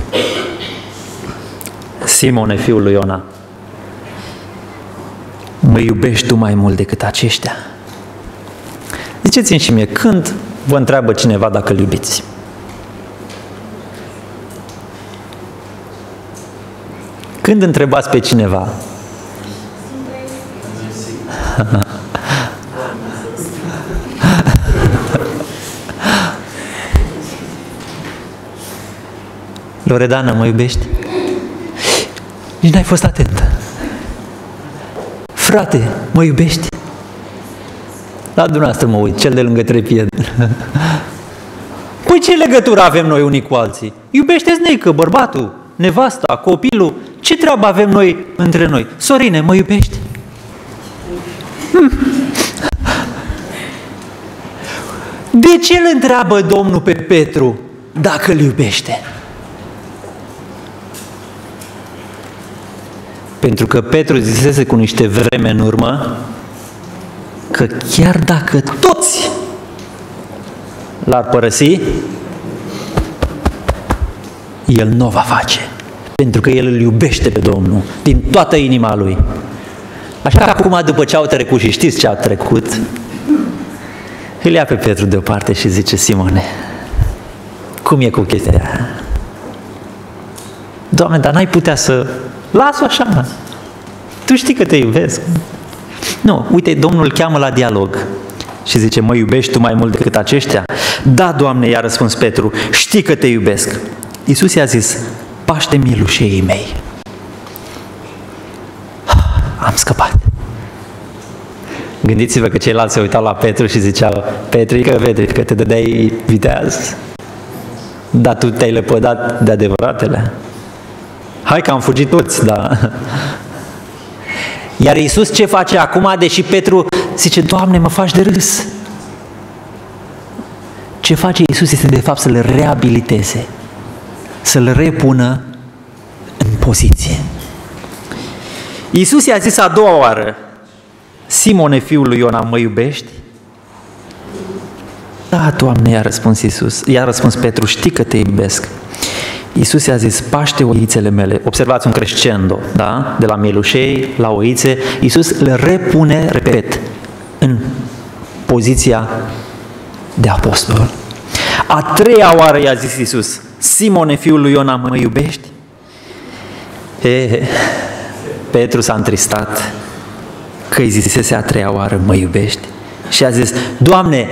Simone, fiul lui Iona, mă iubești tu mai mult decât aceștia? Ziceți-mi și mie, când vă întreabă cineva dacă îl iubiți? Când întrebați pe cineva? Loredana, mă iubești? Nici n-ai fost atentă. Frate, mă iubești? La dumneavoastră mă uit, cel de lângă trepied. Păi ce legătură avem noi unii cu alții? Iubește-ți neică, bărbatul, nevasta, copilul. Ce treabă avem noi între noi? Sorine, mă iubești? Hm. De ce îl întreabă Domnul pe Petru dacă îl iubește? Pentru că Petru zisese cu niște vreme în urmă că chiar dacă toți l-ar părăsi, el nu o va face. Pentru că el îl iubește pe Domnul din toată inima lui. Așa că acum, după ce au trecut, și știți ce au trecut, îl ia pe Petru deoparte și zice: Simone, cum e cu chestia aia? Doamne, dar n-ai putea să... Las-o așa. Tu știi că te iubesc. Nu, uite, Domnul îl cheamă la dialog și zice: mă iubești tu mai mult decât aceștia? Da, Doamne, i-a răspuns Petru, știi că te iubesc. Iisus i-a zis: paște mielușeii mei. Am scăpat. Gândiți-vă că ceilalți se uitau la Petru și ziceau, Petrică, Petrică, te dădeai viteaz, dar tu te-ai lepădat de adevăratele. Hai că am fugit toți, da. Iar Iisus ce face acum, deși Petru zice, Doamne, mă faci de râs? Ce face Iisus este de fapt să-l reabiliteze, să-l repună în poziție. Iisus i-a zis a doua oară, Simone, fiul lui Iona, mă iubești? Da, Doamne, i-a răspuns Iisus. I-a răspuns Petru, știi că te iubesc. Iisus i-a zis, paște oițele mele. Observați un crescendo, da? De la mielușei la oițe. Iisus le repune, repet, în poziția de apostol. A treia oară i-a zis Iisus, Simone, fiul lui Iona, mă iubești? E, Petru s-a întristat că îi zisese a treia oară, mă iubești? Și a zis, Doamne,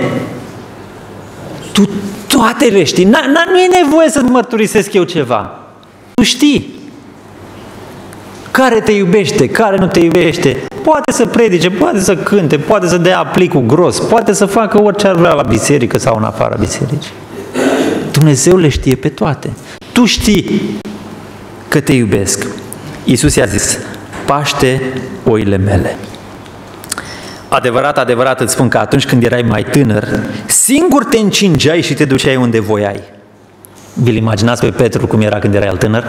Tu toate le știi, n- n- nu e nevoie să mărturisesc eu ceva. Tu știi care te iubește, care nu te iubește. Poate să predice, poate să cânte, poate să dea plicul gros, poate să facă orice ar vrea la biserică sau în afara bisericii. Dumnezeu le știe pe toate. Tu știi că te iubesc. Iisus i-a zis, paște oile mele. Adevărat, adevărat îți spun că atunci când erai mai tânăr, singur te încingeai și te duceai unde voiai. Vi-l imaginați pe Petru cum era când era el tânăr?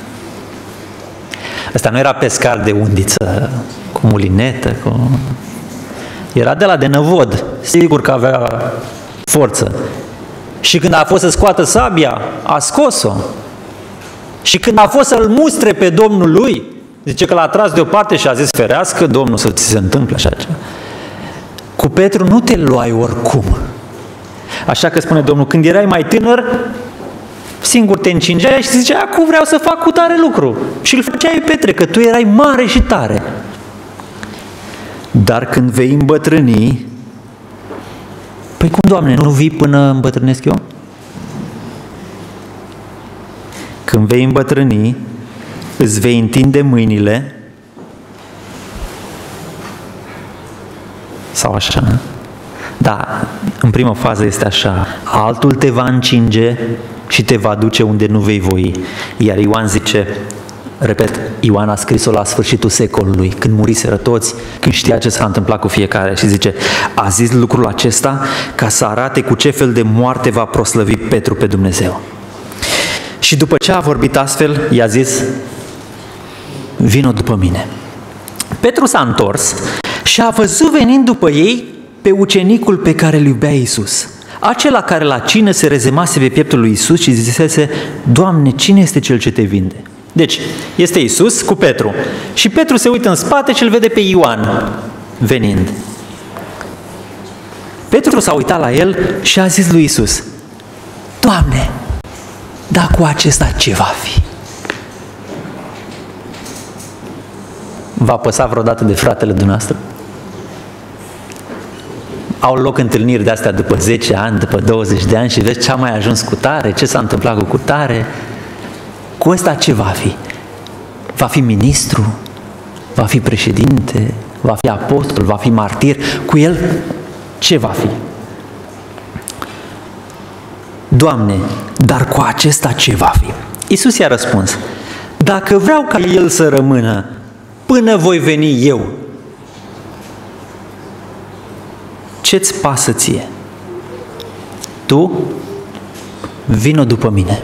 Ăsta nu era pescar de undiță, cu mulinetă, cu... era de la de năvod, sigur că avea forță. Și când a fost să scoată sabia, a scos-o. Și când a fost să-l mustre pe Domnul lui, zice că l-a tras deoparte și a zis, ferească Domnul să ți se întâmple așa ceva. Cu Petru nu te luai oricum. Așa că spune Domnul, când erai mai tânăr, singur te încingeai și zicea, acum vreau să fac cu tare lucru. Și îl făceai, Petre, că tu erai mare și tare. Dar când vei îmbătrâni, păi cum, Doamne, nu vii până îmbătrânesc eu? Când vei îmbătrâni, îți vei întinde mâinile sau așa. Da, în prima fază este așa. Altul te va încinge și te va duce unde nu vei voi. Iar Ioan zice, repet, Ioan a scris-o la sfârșitul secolului, când muriseră toți, când știa ce s-a întâmplat cu fiecare și zice, a zis lucrul acesta ca să arate cu ce fel de moarte va proslăvi Petru pe Dumnezeu. Și după ce a vorbit astfel, i-a zis, vino după mine. Petru s-a întors și a văzut venind după ei pe ucenicul pe care îl iubea Iisus. Acela care la cină se rezemase pe pieptul lui Iisus și zisese, Doamne, cine este cel ce te vinde? Deci, este Iisus cu Petru. Și Petru se uită în spate și îl vede pe Ioan venind. Petru s-a uitat la el și a zis lui Iisus, Doamne, dar cu acesta ce va fi? V-a păsat vreodată de fratele dumneavoastră? Au loc întâlniri de astea după zece ani, după douăzeci de ani și vezi ce a mai ajuns cu tare, ce s-a întâmplat cu cutare. Cu ăsta ce va fi? Va fi ministru? Va fi președinte? Va fi apostol? Va fi martir? Cu el ce va fi? Doamne, dar cu acesta ce va fi? Iisus i-a răspuns, dacă vreau ca el să rămână până voi veni eu, ce-ți pasă ție? Tu vino după mine.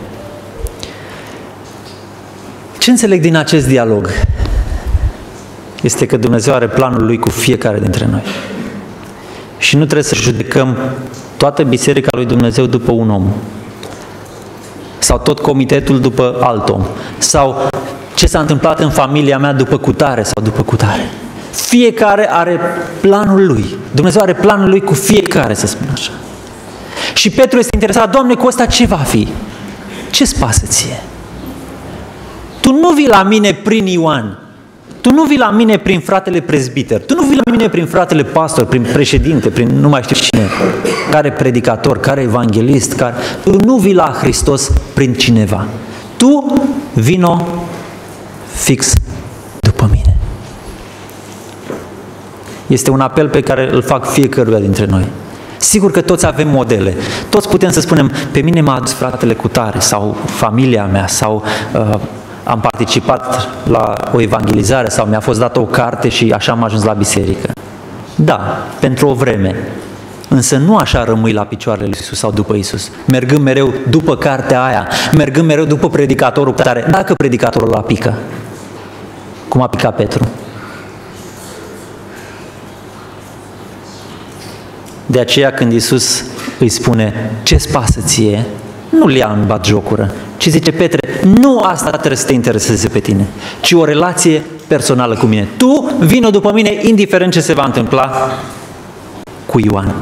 Ce înțeleg din acest dialog? Este că Dumnezeu are planul Lui cu fiecare dintre noi. Și nu trebuie să judecăm toată biserica lui Dumnezeu după un om. Sau tot comitetul după alt om. Sau ce s-a întâmplat în familia mea după cutare sau după cutare. Fiecare are planul lui. Dumnezeu are planul lui cu fiecare, să spun așa. Și Petru este interesat, Doamne, cu ăsta ce va fi? Ce-ți pasă ție? Tu nu vii la mine prin Ioan. Tu nu vii la mine prin fratele prezbiter. Tu nu vii la mine prin fratele pastor, prin președinte, prin nu mai știu cine. Care predicator, care evanghelist. Care... Tu nu vii la Hristos prin cineva. Tu vino fix după mine. Este un apel pe care îl fac fiecăruia dintre noi. Sigur că toți avem modele. Toți putem să spunem, pe mine m-a adus fratele cu tare, sau familia mea, sau uh, am participat la o evangelizare, sau mi-a fost dată o carte și așa am ajuns la biserică. Da, pentru o vreme. Însă nu așa rămâi la picioarele lui Iisus sau după Iisus. Mergând mereu după cartea aia, mergând mereu după predicatorul care, dacă predicatorul l-a pică, cum a picat Petru. De aceea când Iisus îi spune, ce-ți pasă ție, nu-l ia în batjocură, ci zice, Petre, nu asta trebuie să te intereseze pe tine, ci o relație personală cu mine. Tu vină după mine, indiferent ce se va întâmpla cu Ioan.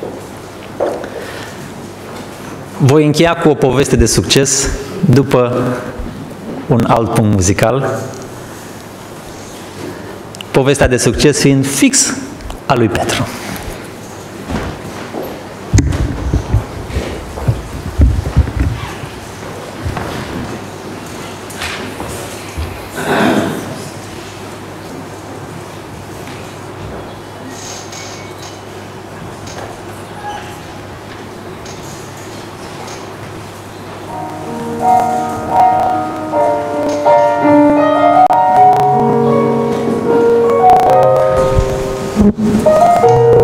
Voi încheia cu o poveste de succes după un alt punct muzical. Povestea de succes fiind fix a lui Petru. Thank you.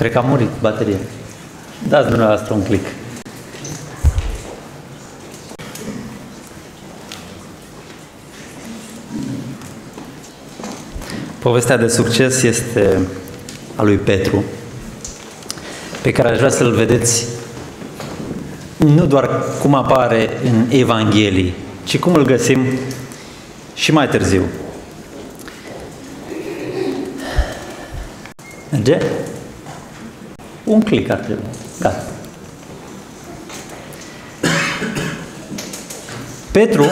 Cred că a murit bateria. Dați dumneavoastră un click. Povestea de succes este a lui Petru, pe care aș vrea să-l vedeți nu doar cum apare în Evanghelii, ci cum îl găsim și mai târziu. Merge? Un click ar trebui. Gata. Petru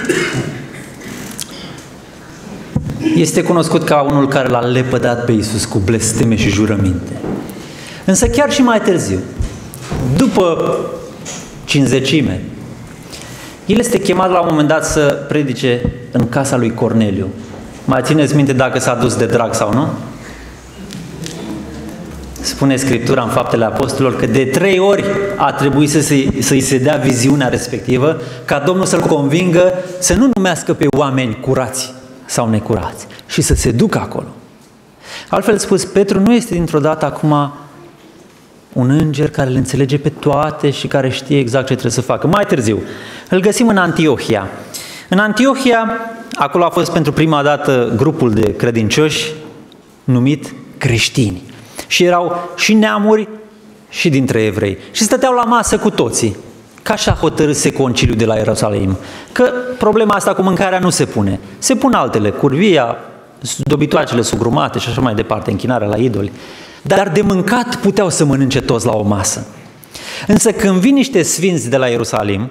este cunoscut ca unul care l-a lepădat pe Iisus cu blesteme și jurăminte. Însă chiar și mai târziu, după cincizecime, el este chemat la un moment dat să predice în casa lui Corneliu. Mai țineți minte dacă s-a dus de drag sau nu? Spune Scriptura în Faptele Apostolilor că de trei ori a trebuit să se, să-i se dea viziunea respectivă ca Domnul să-l convingă să nu numească pe oameni curați sau necurați și să se ducă acolo. Altfel spus, Petru nu este dintr-o dată acum un înger care le înțelege pe toate și care știe exact ce trebuie să facă. Mai târziu, îl găsim în Antiohia. În Antiohia, acolo a fost pentru prima dată grupul de credincioși numit creștini. Și erau și neamuri și dintre evrei. Și stăteau la masă cu toții. Ca așa hotărâse conciliul de la Ierusalim. Că problema asta cu mâncarea nu se pune. Se pun altele, curvia, dobitoacele sugrumate și așa mai departe, închinarea la idoli. Dar de mâncat puteau să mănânce toți la o masă. Însă când vin niște sfinți de la Ierusalim,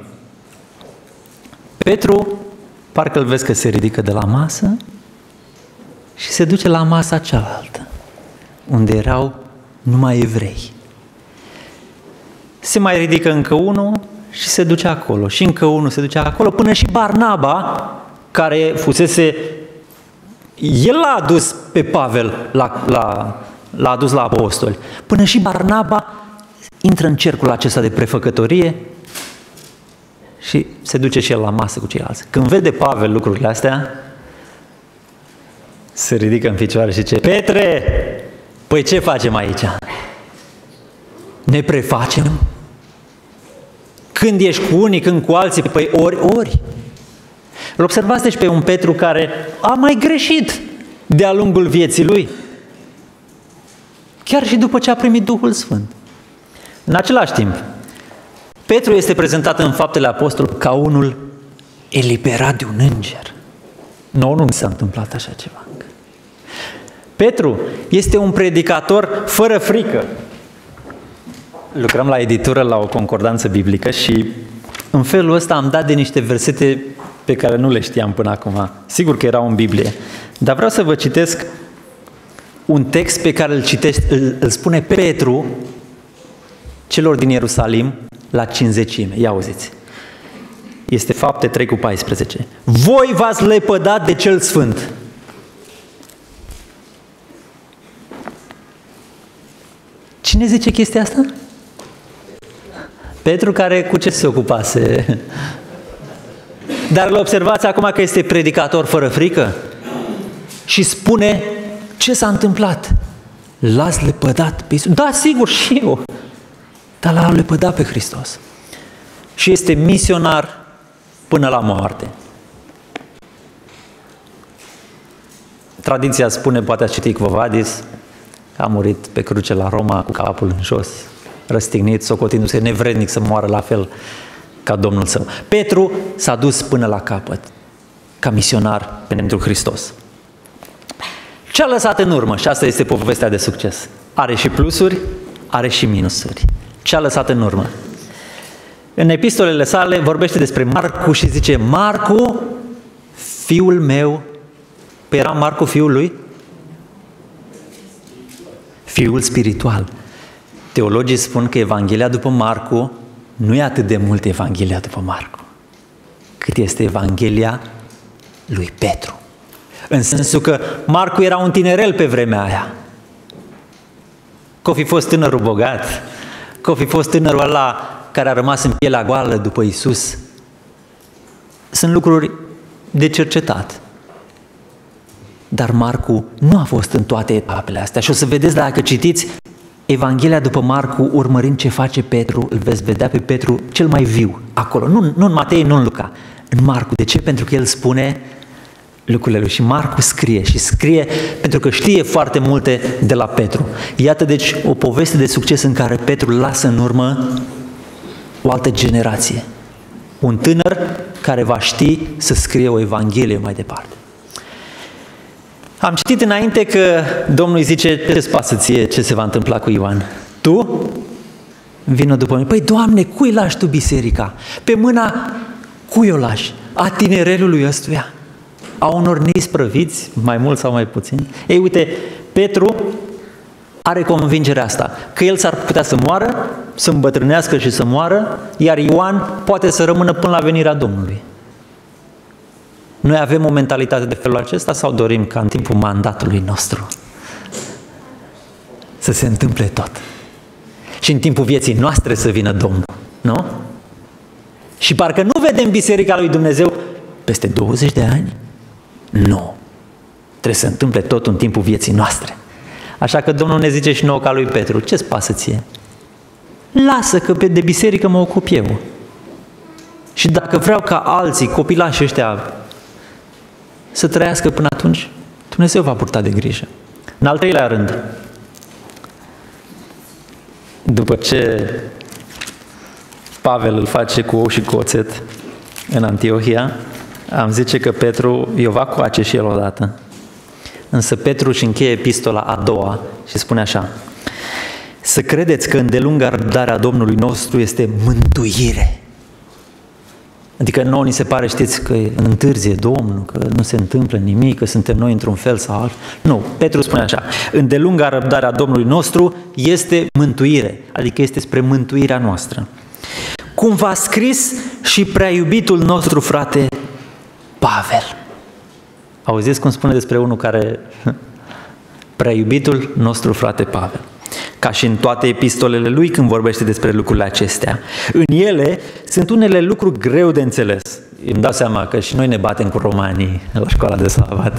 Petru, parcă îl vezi că se ridică de la masă și se duce la masa cealaltă, unde erau numai evrei. Se mai ridică încă unul și se duce acolo, și încă unul se duce acolo, până și Barnaba, care fusese, el l-a adus pe Pavel, la, la, l-a adus la apostoli, până și Barnaba intră în cercul acesta de prefăcătorie și se duce și el la masă cu ceilalți. Când vede Pavel lucrurile astea, se ridică în picioare și zice: Petre, păi ce facem aici? Ne prefacem? Când ești cu unii, când cu alții, păi ori, ori. Îl observați deci pe un Petru care a mai greșit de-a lungul vieții lui, chiar și după ce a primit Duhul Sfânt. În același timp, Petru este prezentat în Faptele Apostolilor ca unul eliberat de un înger. Nu, nu mi s-a întâmplat așa ceva. Petru este un predicator fără frică. Lucrăm la editură la o concordanță biblică și în felul ăsta am dat de niște versete pe care nu le știam până acum. Sigur că erau în Biblie, dar vreau să vă citesc un text pe care îl, citește, îl, îl spune Petru celor din Ierusalim la cincizecime. Ia auziți. Este Fapte trei cu paisprezece. Voi v-ați lepădat de cel sfânt. Cine zice chestia asta? Petru, care cu ce se ocupase? Dar îl observați acum că este predicator fără frică și spune ce s-a întâmplat. L-ați lepădat pe Iisus. Da, sigur, și eu. Dar l-a lepădat pe Hristos. Și este misionar până la moarte. Tradiția spune, poate ați citit Quo Vadis, a murit pe cruce la Roma cu capul în jos, răstignit, socotindu-se nevrednic să moară la fel ca Domnul său. Petru s-a dus până la capăt, ca misionar pentru Hristos. Ce a lăsat în urmă? Și asta este povestea de succes. Are și plusuri, are și minusuri. Ce a lăsat în urmă? În epistolele sale vorbește despre Marcu și zice: Marcu, fiul meu. Păi era Marcu fiul lui? Fiul spiritual. Teologii spun că Evanghelia după Marcu nu e atât de mult Evanghelia după Marcu, cât este Evanghelia lui Petru. În sensul că Marcu era un tinerel pe vremea aia. Că fi fost tânărul bogat, că fi fost tânărul ăla care a rămas în pielea goală după Iisus. Sunt lucruri de cercetat. Dar Marcu nu a fost în toate etapele astea. Și o să vedeți, dacă citiți Evanghelia după Marcu, urmărind ce face Petru, îl veți vedea pe Petru cel mai viu acolo, nu, nu în Matei, nu în Luca, în Marcu. De ce? Pentru că el spune lucrurile lui și Marcu scrie și scrie pentru că știe foarte multe de la Petru. Iată deci o poveste de succes în care Petru lasă în urmă o altă generație. Un tânăr care va ști să scrie o Evanghelie mai departe. Am citit înainte că Domnul îi zice, ce-ți pasă ție ce se va întâmpla cu Ioan? Tu? Vină după mine. Păi, Doamne, cui lași Tu biserica? Pe mâna cui o lași? A tinerelului ăstuia? A unor neisprăviți, mai mult sau mai puțin? Ei, uite, Petru are convingerea asta, că el s-ar putea să moară, să îmbătrânească și să moară, iar Ioan poate să rămână până la venirea Domnului. Noi avem o mentalitate de felul acesta sau dorim ca în timpul mandatului nostru să se întâmple tot? Și în timpul vieții noastre să vină Domnul, nu? Și parcă nu vedem Biserica lui Dumnezeu peste douăzeci de ani? Nu. Trebuie să se întâmple tot în timpul vieții noastre. Așa că Domnul ne zice și nouă ca lui Petru, ce-ți pasă ție? Lasă că de biserică mă ocup eu. Și dacă vreau ca alții, copilașii ăștia, să trăiască până atunci, Dumnezeu va purta de grijă. În al treilea rând, după ce Pavel îl face cu ou și cu oțet în Antiohia, am zice că Petru i-o va coace și el odată. Însă Petru își încheie epistola a doua și spune așa: să credeți că îndelunga răbdarea Domnului nostru este mântuire. Adică nouă ni se pare, știți, că întârzie Domnul, că nu se întâmplă nimic, că suntem noi într-un fel sau altul. Nu, Petru spune așa: îndelunga răbdarea Domnului nostru este mântuire, adică este spre mântuirea noastră. Cum v-a scris și prea iubitul nostru frate Pavel. Auziți cum spune despre unul care, prea iubitul nostru frate Pavel. Ca și în toate epistolele lui când vorbește despre lucrurile acestea. În ele sunt unele lucruri greu de înțeles. Îmi dau seama că și noi ne batem cu romanii la școala de sabat.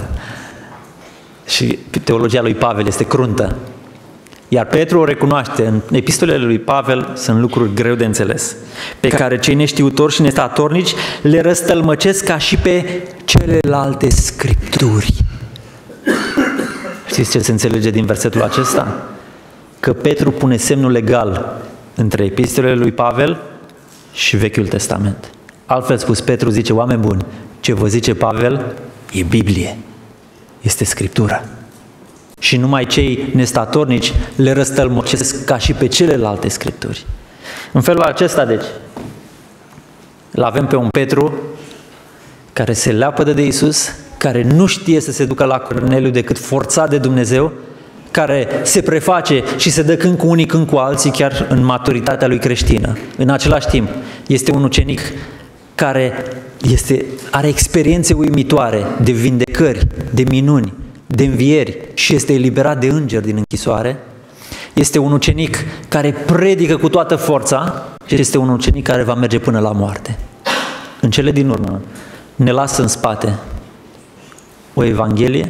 Și teologia lui Pavel este cruntă. Iar Petru o recunoaște, în epistolele lui Pavel sunt lucruri greu de înțeles, pe care cei neștiutori și nestatornici le răstălmăcesc ca și pe celelalte scripturi. Știți ce se înțelege din versetul acesta? Că Petru pune semnul legal între epistolele lui Pavel și Vechiul Testament. Altfel spus, Petru zice: oameni buni, ce vă zice Pavel e Biblie, este Scriptură. Și numai cei nestatornici le răstălmăcesc ca și pe celelalte scripturi. În felul acesta, deci, îl avem pe un Petru care se leapădă de Iisus, care nu știe să se ducă la Corneliu decât forțat de Dumnezeu, care se preface și se dă când cu unii, când cu alții, chiar în maturitatea lui creștină. În același timp, este un ucenic care este, are experiențe uimitoare de vindecări, de minuni, de învieri și este eliberat de îngeri din închisoare. Este un ucenic care predică cu toată forța și este un ucenic care va merge până la moarte. În cele din urmă ne lasă în spate o Evanghelie,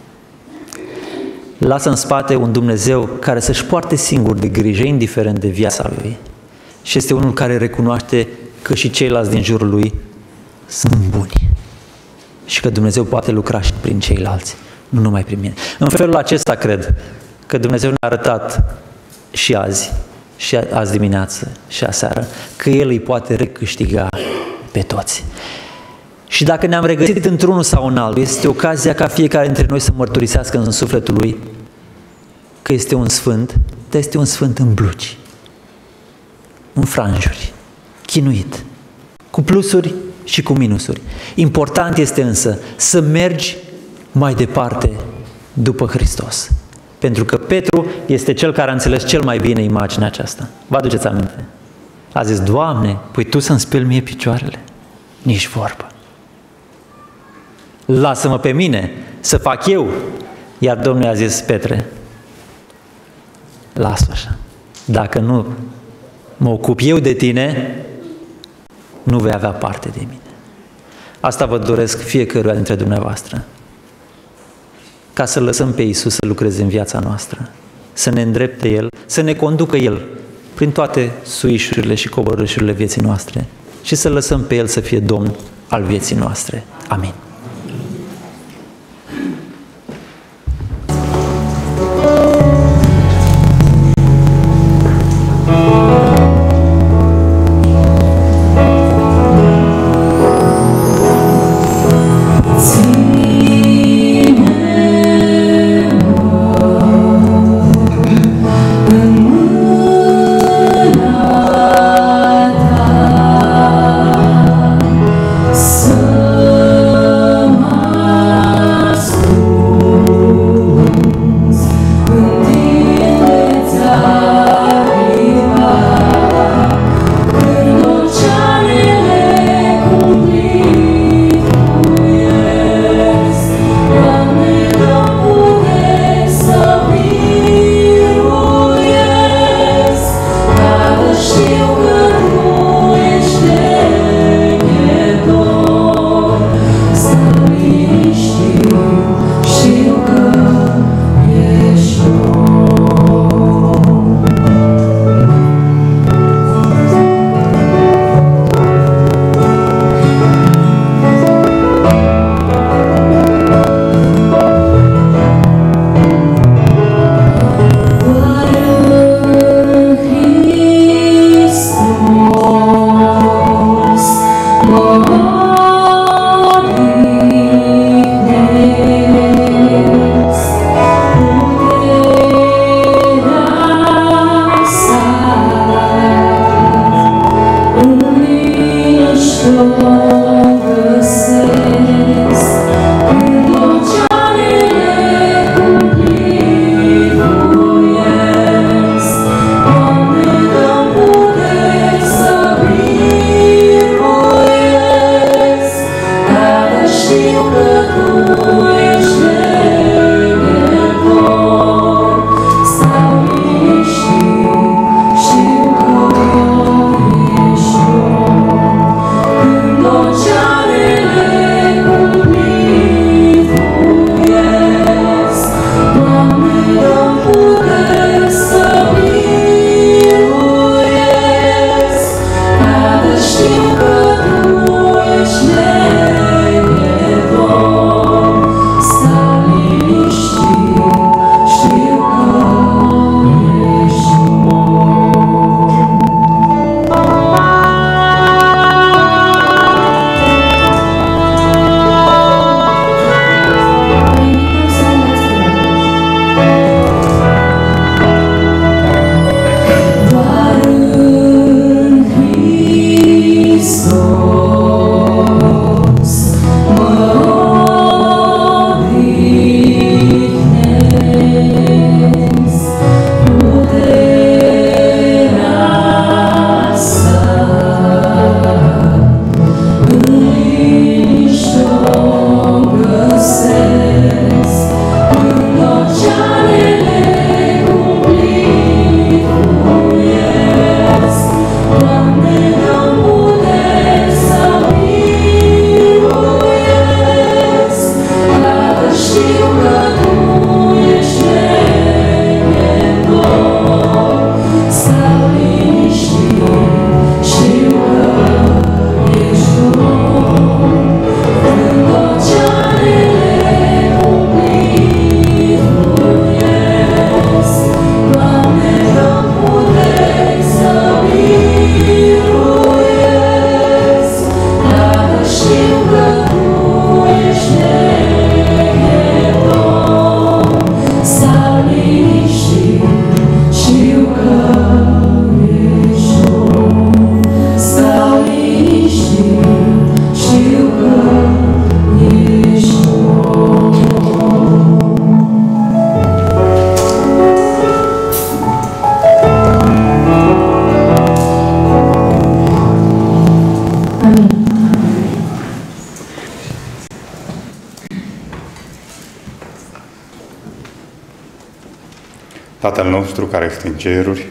lasă în spate un Dumnezeu care să-și poarte singur de grijă, indiferent de viața lui, și este unul care recunoaște că și ceilalți din jurul lui sunt buni și că Dumnezeu poate lucra și prin ceilalți, nu numai prin mine. În felul acesta cred că Dumnezeu ne-a arătat și azi, și azi dimineață, și aseară, că El îi poate recâștiga pe toți. Și dacă ne-am regăsit într-unul sau în altul, este ocazia ca fiecare dintre noi să mărturisească în sufletul lui că este un sfânt, dar este un sfânt în blugi, în franjuri, chinuit, cu plusuri și cu minusuri. Important este însă să mergi mai departe după Hristos. Pentru că Petru este cel care a înțeles cel mai bine imaginea aceasta. Vă aduceți aminte? A zis: Doamne, păi Tu să-mi speli mie picioarele? Nici vorbă. Lasă-mă pe mine să fac eu. Iar Domnul i-a zis: Petre, lasă așa. Dacă nu mă ocup eu de tine, nu vei avea parte de mine. Asta vă doresc fiecăruia dintre dumneavoastră. Ca să lăsăm pe Iisus să lucreze în viața noastră. să ne îndrepte El, să ne conducă El prin toate suișurile și coborâșurile vieții noastre și să lăsăm pe El să fie Domn al vieții noastre. Amin. Tatăl nostru care ești în ceruri,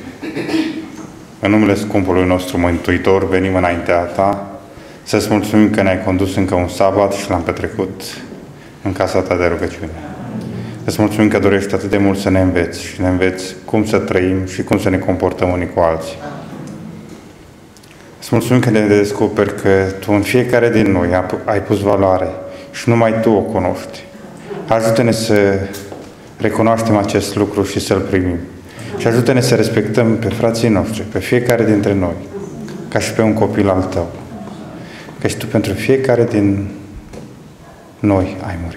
în numele scumpului nostru Mântuitor, venim înaintea Ta să-ți mulțumim că ne-ai condus încă un sabat și l-am petrecut în casa Ta de rugăciune. Îți mulțumim că dorești atât de mult să ne înveți și ne înveți cum să trăim și cum să ne comportăm unii cu alții. Îți mulțumim că ne descoperi că Tu în fiecare din noi ai pus valoare și numai Tu o cunoști. Ajută-ne să recunoaștem acest lucru și să-L primim. Și ajută-ne să respectăm pe frații noștri, pe fiecare dintre noi, ca și pe un copil al Tău. Că și Tu pentru fiecare din noi ai murit.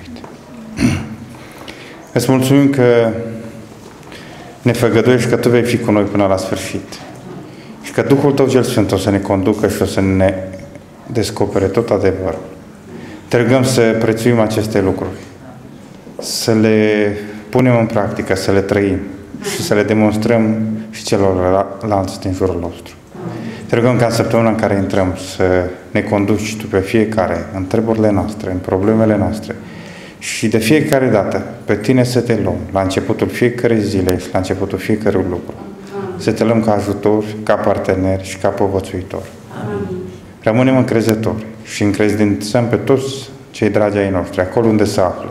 Îți mulțumim că ne făgăduiești că Tu vei fi cu noi până la sfârșit. Și că Duhul Tău cel Sfânt o să ne conducă și o să ne descopere tot adevărul. Te rugăm să prețuim aceste lucruri, să le punem în practică, să le trăim și să le demonstrăm și celorlalți din jurul nostru. Te rugăm ca în săptămâna în care intrăm să ne conduci Tu pe fiecare în treburile noastre, în problemele noastre și de fiecare dată pe Tine să Te luăm la începutul fiecărei zile și la începutul fiecărui lucru. Să Te luăm ca ajutor, ca partener și ca povățuitor. Rămânem încrezători și încredințăm pe toți cei dragi ai noștri, acolo unde se află.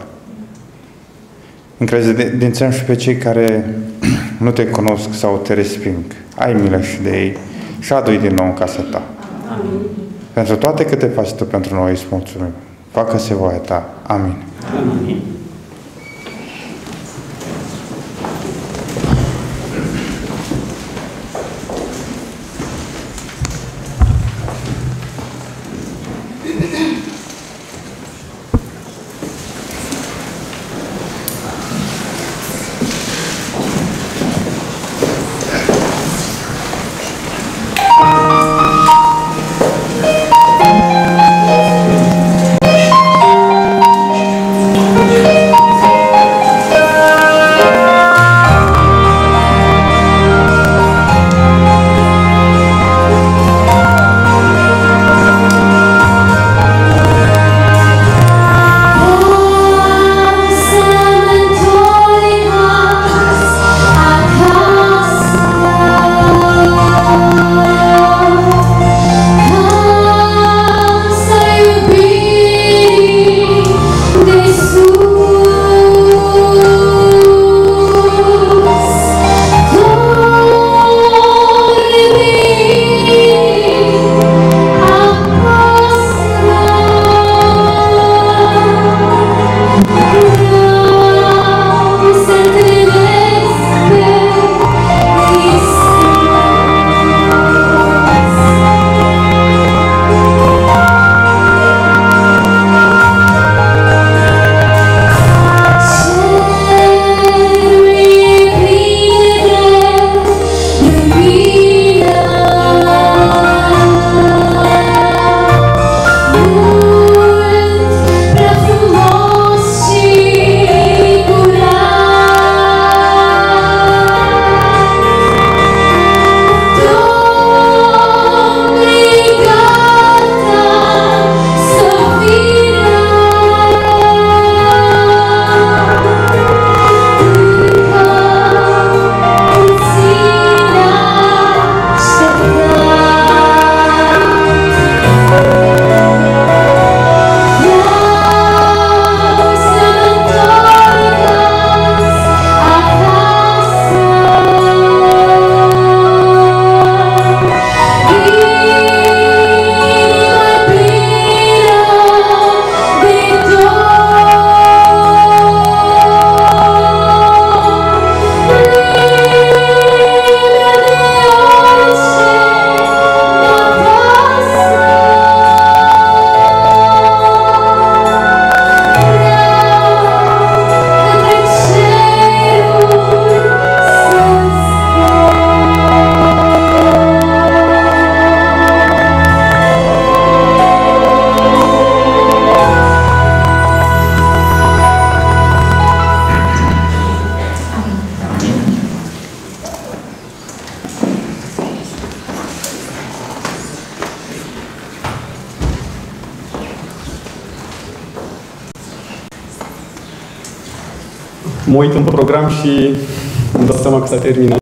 Încredințăm și pe cei care nu Te cunosc sau Te resping. Ai milă și de ei și adu-i din nou în casa Ta. Amin. Pentru toate câte faci Tu pentru noi, îți mulțumim. Facă-se voia Ta. Amin. Amin. Mă uit în program și îmi dau seama că s-a terminat.